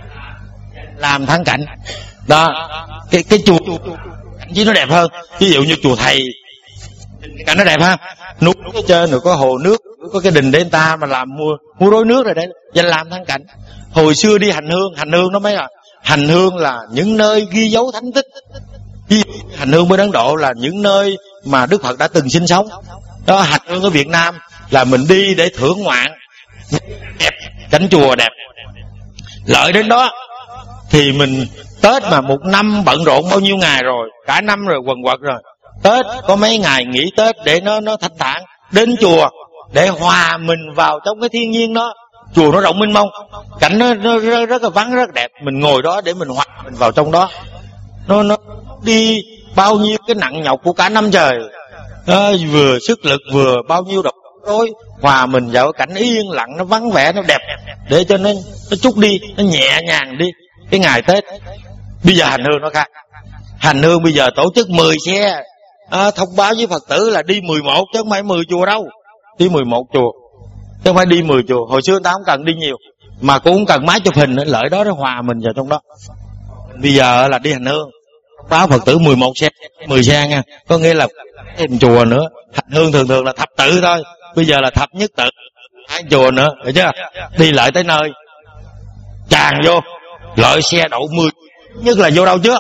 làm thắng cảnh đó. Cái cái chùa cảnh chứ nó đẹp hơn. Ví dụ như chùa Thầy, cảnh nó đẹp ha, núi ở trên rồi có hồ nước, có cái đình để người ta mà làm mua mua rối nước rồi đấy, danh lam thắng cảnh. Hồi xưa đi hành hương, hành hương nó mấy à, hành hương là những nơi ghi dấu thánh tích. Hành hương bên Ấn Độ là những nơi mà Đức Phật đã từng sinh sống đó. Hành hương ở Việt Nam là mình đi để thưởng ngoạn đẹp, cảnh chùa đẹp. Lợi đến đó thì mình Tết mà một năm bận rộn bao nhiêu ngày rồi, cả năm rồi quần quật rồi, Tết có mấy ngày nghỉ Tết để nó nó thanh thản, đến chùa để hòa mình vào trong cái thiên nhiên đó. Chùa nó rộng mênh mông, cảnh nó, nó rất, rất là vắng, rất đẹp. Mình ngồi đó để mình hòa mình vào trong đó. Nó nó đi bao nhiêu cái nặng nhọc của cả năm trời đó, vừa sức lực vừa bao nhiêu độc rối, hòa mình vào cái cảnh yên lặng, nó vắng vẻ, nó đẹp, để cho nó nó chút đi, nó nhẹ nhàng đi cái ngày Tết. Bây giờ hành hương nó khác. Hành hương bây giờ tổ chức mười xe, à, thông báo với Phật tử là đi mười một chứ không phải mười chùa đâu, đi mười một chùa chứ không phải đi mười chùa. Hồi xưa người ta không cần đi nhiều, mà cũng không cần máy chụp hình nữa, lợi đó nó hòa mình vào trong đó. Bây giờ là đi hành hương, báo Phật tử mười một xe, mười xe nha, có nghĩa là thêm chùa nữa. Hành hương thường thường là thập tự thôi, bây giờ là thập nhất tự, hai chùa nữa, được chưa? Đi lại tới nơi tràn vô, lợi xe đậu mười, nhất là vô đâu trước,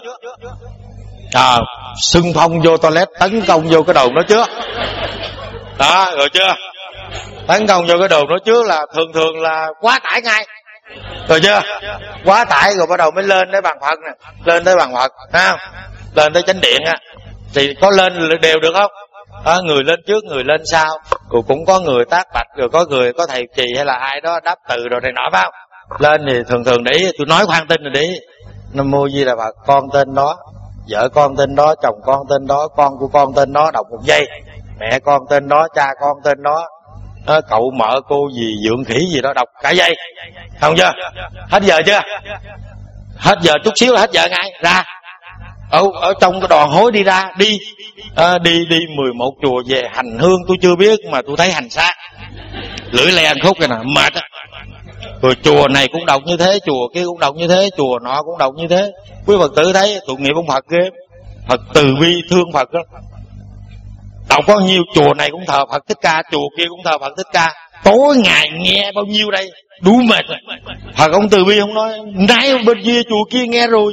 à, xưng phong vô toilet, tấn công vô cái đầu nó trước đó, rồi chưa? Tấn công vô cái đồ nó trước là thường thường là quá tải ngay, rồi chưa? Quá tải rồi bắt đầu mới lên tới bàn Phật nè, lên tới bàn Phật, thấy không? Lên tới chánh điện á, thì có lên đều được không? À, người lên trước, người lên sau, rồi cũng có người tác bạch, rồi có người có thầy trì hay là ai đó đáp từ rồi này nọ, phải không? Lên thì thường thường để ý, tôi nói khoan tin rồi để ý. Nam mô Di Đà Phật, con tên đó, vợ con tên đó, chồng con tên đó, con của con tên đó, đọc một giây. Mẹ con tên đó, cha con tên đó, à, cậu mợ cô gì dượng khỉ gì đó, đọc cả giây, không chưa? Hết giờ chưa? Hết giờ chút xíu là hết giờ ngay ra. Ở, ở trong cái đoàn hối đi ra, đi à, đi đi mười một chùa về hành hương tôi chưa biết mà tôi thấy hành xác lưỡi le ăn khúc cái nào mệt á. Rồi chùa này cũng đọc như thế, chùa kia cũng đọc như thế, chùa nọ cũng đọc như thế. Quý Phật tử thấy tội nghiệp ông Phật ghê. Phật từ bi thương Phật đó. Đọc bao nhiêu chùa này cũng thờ Phật Thích Ca, chùa kia cũng thờ Phật Thích Ca. Tối ngày nghe bao nhiêu đây, đủ mệt rồi. Phật ông từ bi không nói, nãy bên kia chùa kia nghe rồi.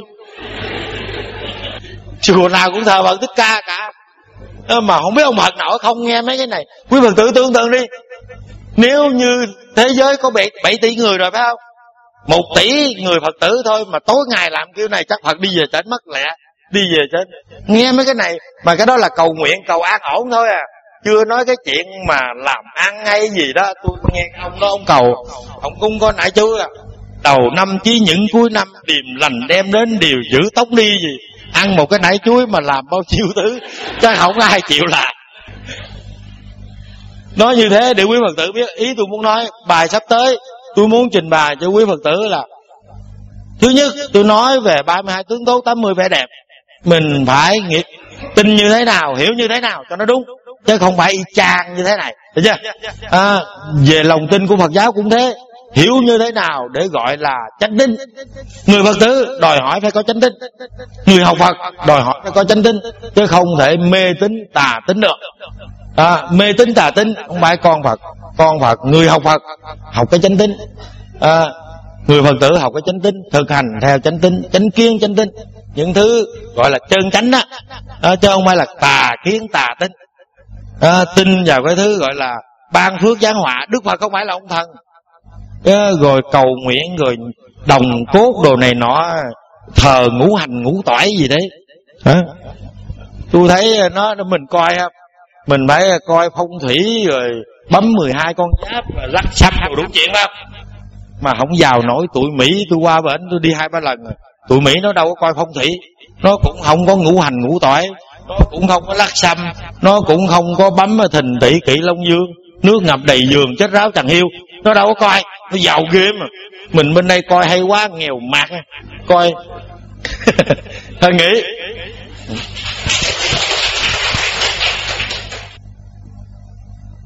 Chùa nào cũng thờ Phật Thích Ca cả. Mà không biết ông Phật nào không nghe mấy cái này. Quý Phật tử tưởng tượng đi, nếu như thế giới có bảy tỷ người rồi phải không, một tỷ người Phật tử thôi mà tối ngày làm kiểu này chắc Phật đi về chết mất lẹ. Đi về chết. Nghe mấy cái này mà cái đó là cầu nguyện, cầu an ổn thôi à, chưa nói cái chuyện mà làm ăn hay gì đó. Tôi nghe ông đó, ông cầu ông cũng có nãy chú à, đầu năm chí những cuối năm điềm lành đem đến điều giữ tóc đi gì. Ăn một cái nải chuối mà làm bao nhiêu thứ, chắc không ai chịu làm. Nói như thế để quý Phật tử biết. Ý tôi muốn nói bài sắp tới tôi muốn trình bày cho quý Phật tử là, thứ nhất tôi nói về ba mươi hai tướng tốt, tám mươi vẻ đẹp. Mình phải nghĩ, tin như thế nào, hiểu như thế nào cho nó đúng, chứ không phải y chang như thế này, được chưa? À, về lòng tin của Phật giáo cũng thế, hiểu như thế nào để gọi là chánh tín. Người Phật tử đòi hỏi phải có chánh tín, người học Phật đòi hỏi phải có chánh tín, chứ không thể mê tín tà tín được. À, mê tín tà tín không phải con Phật. Con Phật, người học Phật học cái chánh tín. À, người Phật tử học cái chánh tín, thực hành theo chánh tín, chánh kiến chánh tín, những thứ gọi là chân chánh đó, à, chứ không phải là tà kiến tà tín. À, tin vào cái thứ gọi là ban phước giáng họa. Đức Phật không phải là ông thần. À, rồi cầu nguyện, rồi đồng cốt đồ này nọ, thờ ngũ hành ngũ toải gì đấy. À, tôi thấy nó mình coi mình phải coi phong thủy rồi bấm mười hai con giáp và lắc xăm rồi đủ chuyện không, mà không vào nổi. Tụi Mỹ tôi qua bển tôi đi hai ba lần rồi, tụi Mỹ nó đâu có coi phong thủy, nó cũng không có ngũ hành ngũ toải, nó cũng không có lắc xăm, nó cũng không có bấm thìn tỷ kỷ long dương, nước ngập đầy giường chết ráo chẳng hiu, nó đâu có coi. Nó giàu ghê mà. Mình bên đây coi hay quá, nghèo mạt coi. Thôi nghĩ